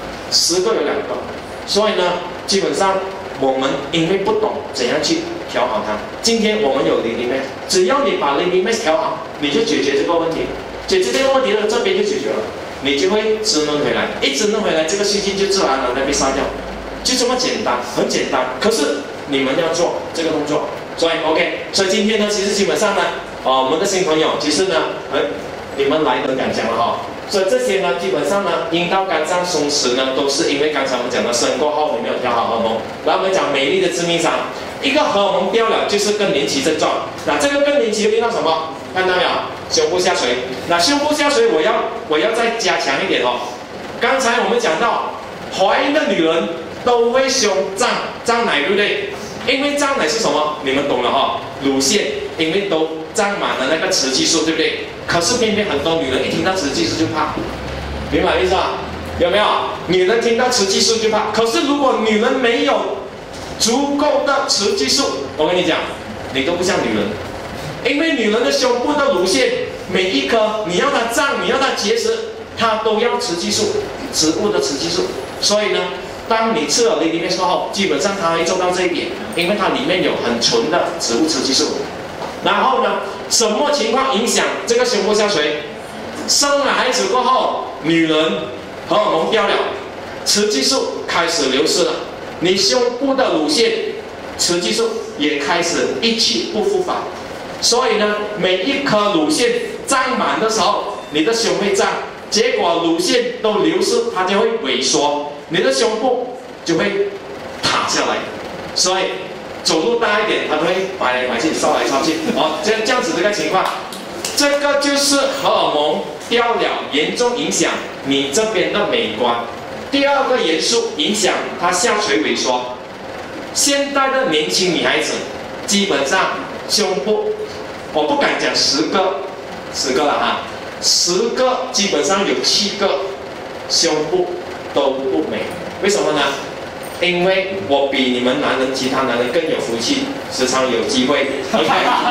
，10个有2个，所以呢，基本上。我们因为不懂怎样去调好它，今天我们有 LilyMax， 只要你把 LilyMax 调好，你就解决这个问题，解决这个问题了，这边就解决了，你就会滋润回来，一滋润回来，这个细菌就自然而然被杀掉，就这么简单，很简单。可是你们要做这个动作，所以 OK， 所以今天呢，其实基本上呢，我们的新朋友，其实呢，你们来的敢讲了哈。所以这些呢，基本上呢，阴道肝脏松弛呢，都是因为刚才我们讲的生过后你没有调好荷尔蒙。然后我们讲美丽的致命伤，一个荷尔蒙掉了就是更年期症状。那这个更年期会遇到什么？看到没有？胸部下垂。那胸部下垂，我要再加强一点哦。刚才我们讲到，怀孕的女人都会胸胀奶，对不对？因为胀奶是什么？你们懂了哈，乳腺，因为都胀满了那个雌激素，对不对？可是偏偏很多女人一听到雌激素就怕，明白意思吧？有没有？女人听到雌激素就怕。可是如果女人没有足够的雌激素，我跟你讲，你都不像女人，因为女人的胸部的乳腺每一颗，你要它胀，你要它结实，它都要雌激素，植物的雌激素。所以呢，当你吃了 LilyMax 后，基本上它会做到这一点，因为它里面有很纯的植物雌激素。然后呢，什么情况影响这个胸部下垂？生了孩子过后，女人荷尔蒙掉了，雌激素开始流失了，你胸部的乳腺雌激素也开始一去不复返。所以呢，每一颗乳腺胀满的时候，你的胸会胀，结果乳腺都流失，它就会萎缩，你的胸部就会塌下来。所以走路大一点，它都会摆来摆去，烧来烧去，这样子这个情况，这个就是荷尔蒙掉了，严重影响你这边的美观。第2个元素影响它下垂萎缩。现代的年轻女孩子，基本上胸部，我不敢讲10个了哈，10个基本上有7个胸部都不美，为什么呢？因为我比你们男人，其他男人更有福气，时常有机会。OK，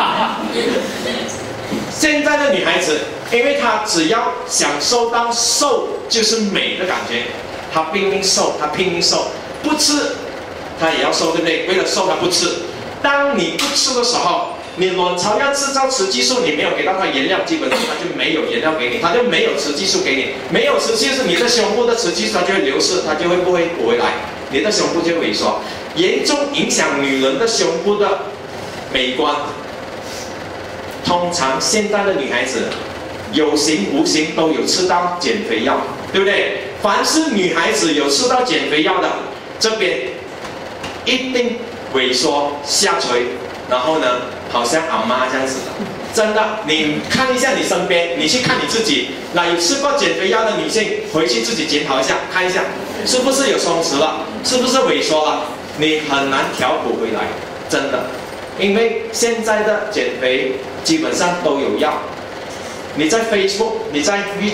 现在的女孩子，因为她只要享受到瘦就是美的感觉，她拼命瘦，不吃她也要瘦，对不对？为了瘦她不吃。当你不吃的时候，你卵巢要制造雌激素，你没有给到它原料，基本上它就没有原料给你，它就没有雌激素给你，没有雌激素，你的胸部的雌激素它就会流失，它就会不会补回来。你的胸部就萎缩，严重影响女人的胸部的美观。通常现代的女孩子，有形无形都有吃到减肥药，对不对？凡是女孩子有吃到减肥药的，这边一定萎缩下垂，然后呢，好像阿妈这样子的。真的，你看一下你身边，你去看你自己，那有吃过减肥药的女性，回去自己检讨一下，看一下是不是有松弛了，是不是萎缩了，你很难调补回来，真的。因为现在的减肥基本上都有药，你在 Facebook， 你在 WeChat，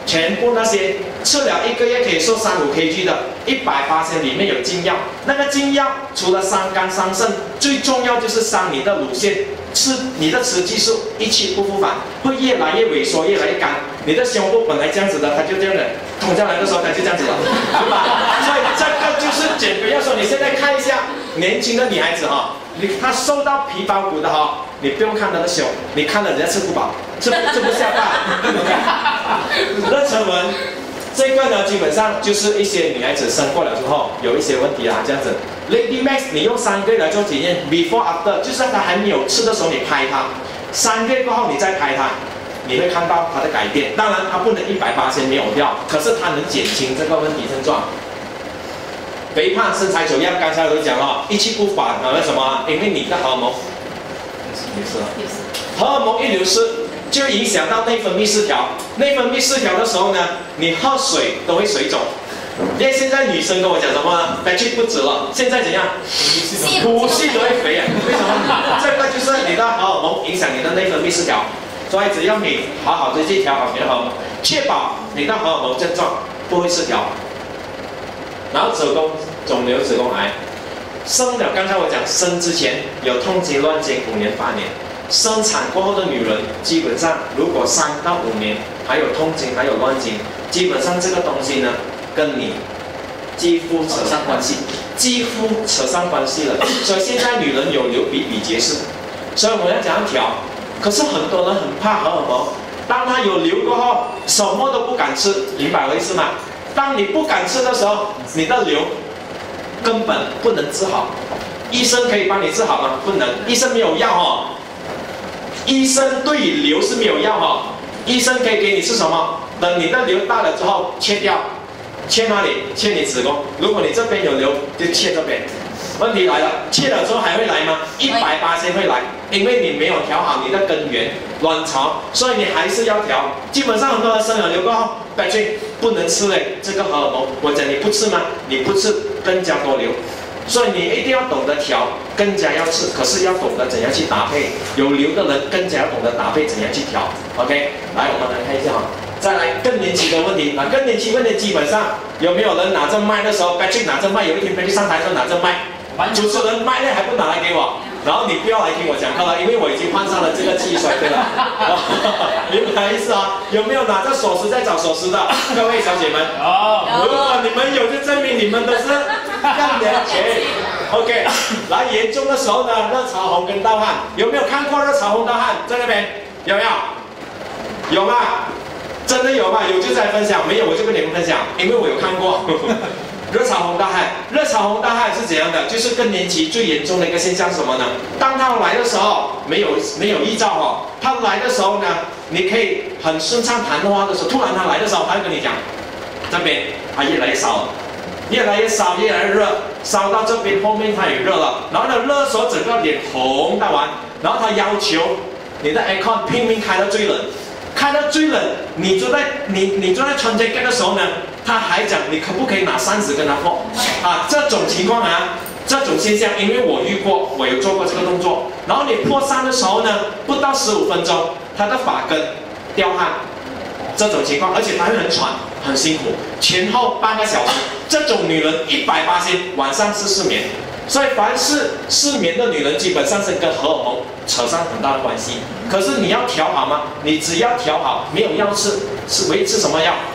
全部那些吃了1个月可以瘦3-5 kg 的，100%里面有禁药。那个禁药除了伤肝伤肾，最重要就是伤你的乳腺，你的雌激素一去不复返，会越来越萎缩，越来越干。你的胸部本来这样子的，它就这样的，捅下来的时候它就这样子了，对吧？所以这个就是减肥药说，你现在看一下年轻的女孩子哈，她瘦到皮包骨的哈，你不用看她的胸，你看了人家吃不饱，吃不下饭。妊娠纹这个呢，基本上就是一些女孩子生过了之后有一些问题啊，这样子。Lady Max， 你用3个月来做检验 ，before after， 就是她还没有吃的时候你拍她，3个月过后你再拍她，你会看到她的改变。当然，她不能100%没有掉，可是她能减轻这个问题症状。肥胖、身材走样，刚才我都讲了，一去不返，为什么？因为你的荷尔蒙流失了，荷尔蒙一流失，就影响到内分泌失调。内分泌失调的时候呢，你喝水都会水肿。因为现在女生跟我讲什么呢 ？Patrick 不止了，现在怎样？呼吸都会肥啊？为什么？这个就是你的荷尔蒙影响你的内分泌失调。所以只要你好好的去调好你的荷尔蒙，确保你的荷尔蒙症状不会失调。然后子宫肿瘤、子宫癌，生了，刚才我讲生之前有痛经、乱经5年8年，生产过后的女人基本上如果3到5年还有痛经还有乱经，基本上这个东西呢跟你肌肤扯上关系，肌肤扯上关系了。所以现在女人有流比皆是，所以我要怎样调？可是很多人很怕荷尔蒙，当他有流过后，什么都不敢吃，明白我意思吗？当你不敢吃的时候，你的瘤根本不能治好。医生可以帮你治好吗？不能，医生没有药哦。医生对瘤是没有药哦。医生可以给你是什么？等你的瘤大了之后切掉，切哪里？切你子宫。如果你这边有瘤，就切这边。问题来了，切了之后还会来吗？100%会来，因为你没有调好你的根源卵巢，所以你还是要调。基本上很多人生了瘤过后，Patrick不能吃嘞，这个荷尔蒙，我讲你不吃吗？你不吃更加多瘤，所以你一定要懂得调，更加要吃，可是要懂得怎样去搭配。有瘤的人更加要懂得搭配怎样去调。OK， 来我们来看一下哈。再来更年期的问题，更年期问题基本上有没有人拿着麦的时候 ，Patrick 拿着麦，有一天 Patrick 上台的时候拿着麦，主持人麦呢还不拿来给我，然后你不要来听我讲课了，因为我已经患上了这个气衰，对了，明白意思啊？有没有拿着锁匙在找锁匙的各位小姐们？如果你们有，就证明你们都是更年期。OK， 来严重的时候呢，热潮红跟盗汗，有没有看过热潮红盗汗在那边？有没有？有吗？真的有吗？有就再分享，没有我就跟你们分享，因为我有看过。热潮红大汗，热潮红大汗是怎样的？就是更年期最严重的一个现象是什么呢？当它来的时候，没有预兆哦。它来的时候呢，你可以很顺畅谈话的时候，突然它来的时候，它会跟你讲，这边它越来越烧了，越来越烧，越来越热，烧到这边后面它也热了，然后呢热的时候整个脸红到完，然后它要求你的 aircon 拼命开到最冷。开到最冷，你坐在穿 jacket 的时候呢，他还讲你可不可以拿扇子跟他破啊？这种情况啊，这种现象，因为我遇过，我有做过这个动作。然后你破扇的时候呢，不到15分钟，他的发根掉汗，这种情况，而且他会很喘，很辛苦，前后半个小时。这种女人100%晚上是失眠。所以凡是失眠的女人，基本上是跟荷尔蒙扯上很大的关系。可是你要调好吗？你只要调好，没有药吃，是维持什么药？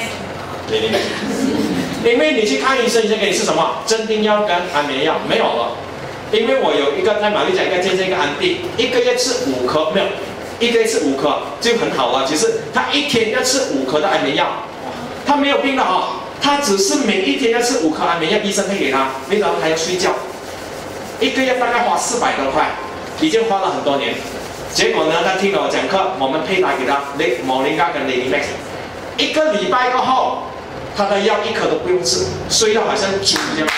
因为你去看医生，医生给你吃什么？镇定药跟安眠药没有了。因为我有一个在马六甲一个见证一个安迪，1个月吃5颗，没有，1个月吃5颗就很好了。其实他1天要吃5颗的安眠药，他没有病的哈。他只是每一天要吃5颗安眠药，医生会给他，为什么他要睡觉？1个月大概花400多块，已经花了很多年。结果呢，他听了我讲课，我们配搭给他Moringa跟 Lady Max， 1个礼拜过后，他的药1颗都不用吃，睡到好像猪一样。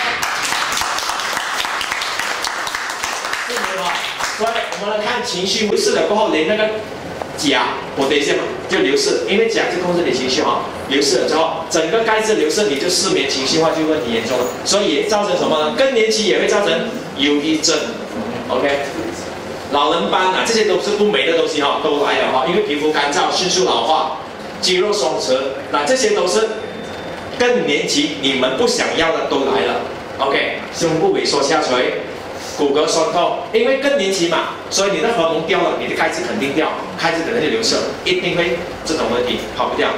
所以我们来看情绪流失了过后，连那个钾，我等一下嘛，就流失，因为钾就控制你情绪哈。流失了之后，整个钙质流失，你就失眠、情绪化就问题严重了，所以也造成什么呢？更年期也会造成忧郁症。OK， 老人斑啊，这些都是不美的东西哈，都来了哈，因为皮肤干燥，迅速老化。 肌肉松弛，那这些都是更年期你们不想要的都来了。OK， 胸部萎缩下垂，骨骼酸痛，因为更年期嘛，所以你的荷尔蒙掉了，你的钙质肯定掉，钙质可能就流失，一定会这种问题跑不掉。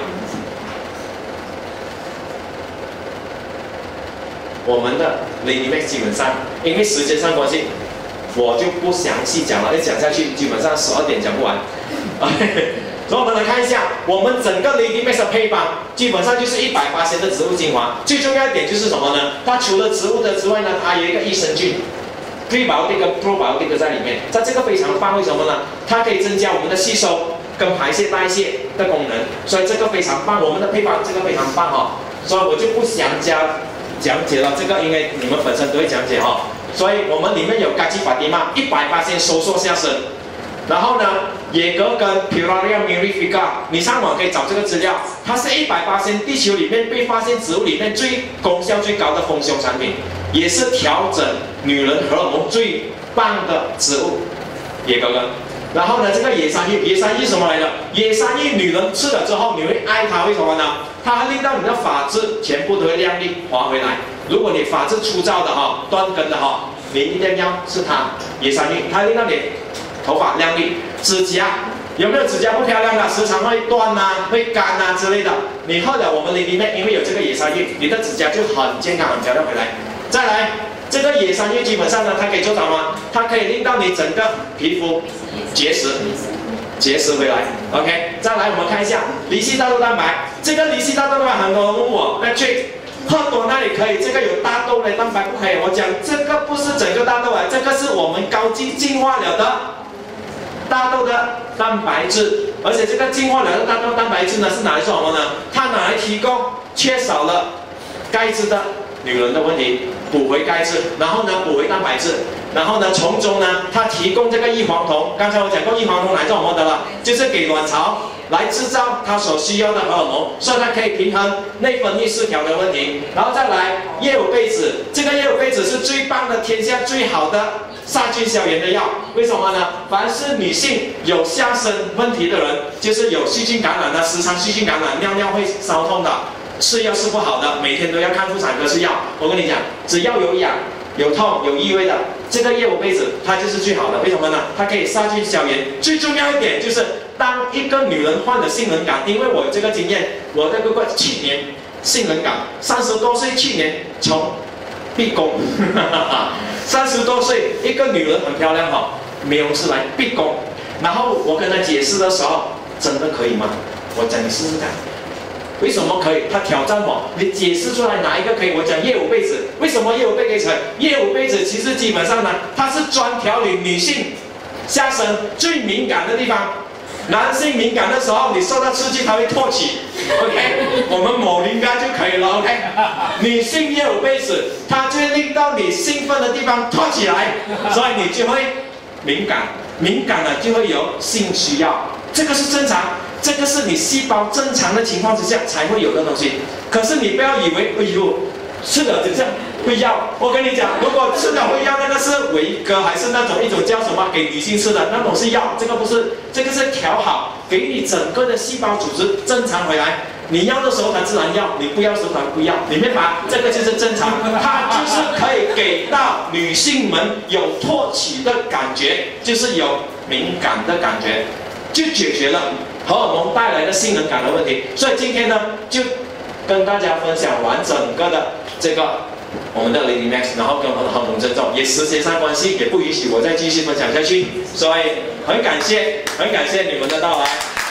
我们的 Lady Max 基本上，因为时间上关系，我就不详细讲了，一讲下去基本上12点讲不完。所以我们来看一下，我们整个 Lady Max 的配方，基本上就是100%的植物精华。最重要一点就是什么呢？它除了植物的之外呢，它有一个益生菌 ，prebiotic 跟 probiotic 在里面。这个非常棒，为什么呢？它可以增加我们的吸收跟排泄代谢的功能，所以这个非常棒。我们的配方这个非常棒哈，所以我就不详加讲解了。这个因为你们本身都会讲解哈，所以我们里面有嘎基法蒂玛100%收缩下身。然后呢，野格跟 Puraria mirifica， 你上网可以找这个资料，它是100%地球里面被发现植物里面功效最高的丰胸产品，也是调整女人荷尔蒙最棒的植物，野格根。然后呢，这个野山芋，野山芋什么来的？野山芋女人吃了之后，你会爱它，为什么呢？它会令到你的发质全部都会亮丽滑回来。如果你发质粗糙的哈，断根的哈，你一定要吃它野山芋，它会令到你头发亮丽。指甲有没有指甲不漂亮的？时常会断啊，会干啊之类的。你喝了我们 Lady Max，因为有这个野山芋，你的指甲就很健康、很漂亮回来。再来，这个野山芋基本上呢，它可以做什么？它可以令到你整个皮肤结实回来。OK， 再来我们看一下离析大豆蛋白。这个离析大豆蛋白很多人问我，那去喝多那里可以，这个有大豆的蛋白不可以。我讲这个不是整个大豆啊，这个是我们高级进化了的大豆的蛋白质，而且这个进化了的大豆蛋白质呢是拿来做什么呢？它拿来提供缺少了钙质的女人的问题，补回钙质，然后呢补回蛋白质，然后呢从中呢它提供这个异黄酮。刚才我讲过异黄酮来做什么的了？就是给卵巢来制造它所需要的荷尔蒙，所以它可以平衡内分泌失调的问题。然后再来叶五贝子，这个叶五贝子是最棒的，天下最好的杀菌消炎的药。为什么呢？凡是女性有下身问题的人，就是有细菌感染的，时常细菌感染，尿尿会烧痛的，吃药是不好的，每天都要看妇产科吃药。我跟你讲，只要有痒、有痛、有异味的，这个叶五贝子它就是最好的。为什么呢？它可以杀菌消炎。最重要一点就是，当一个女人患了性冷感，因为我有这个经验，我的哥哥去年性冷感，30多岁去年从闭宫，30多岁一个女人很漂亮哈，美容师来闭宫，然后我跟她解释的时候，真的可以吗？我讲你试试看。为什么可以？他挑战我，你解释出来哪一个可以？我讲叶五贝子，为什么叶五贝可以成？叶五贝子其实基本上呢，它是专调理女性下身最敏感的地方。男性敏感的时候，你受到刺激，它会唾弃 ，OK， 我们抹灵干就可以了 ，OK。女性叶五贝子，它就会令到你兴奋的地方唾起来，所以你就会敏感，敏感了就会有性需要，这个是正常。这个是你细胞正常的情况之下才会有的东西，可是你不要以为，哎呦，吃了就这样会要。我跟你讲，如果吃了会要，那个是维哥还是那种一种叫什么给女性吃的那种是药，这个不是，这个是调好，给你整个的细胞组织正常回来。你要的时候它自然要，你不要的时候它不要，你明白？这个就是正常，它就是可以给到女性们有唾弃的感觉，就是有敏感的感觉，就解决了荷尔蒙带来的性冷感的问题。所以今天呢，就跟大家分享完整个的这个我们的 Lady Max， 然后跟荷尔蒙症状，也时间上关系也不允许我再继续分享下去，所以很感谢你们的到来，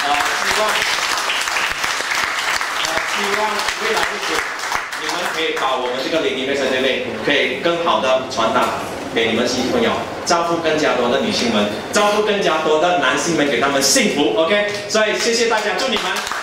希望未来日子你们可以把我们这个Lady Max这边可以更好的传达给你们亲戚朋友，照顾更加多的女性们，照顾更加多的男性们，给他们幸福 ，OK， 所以谢谢大家，祝你们。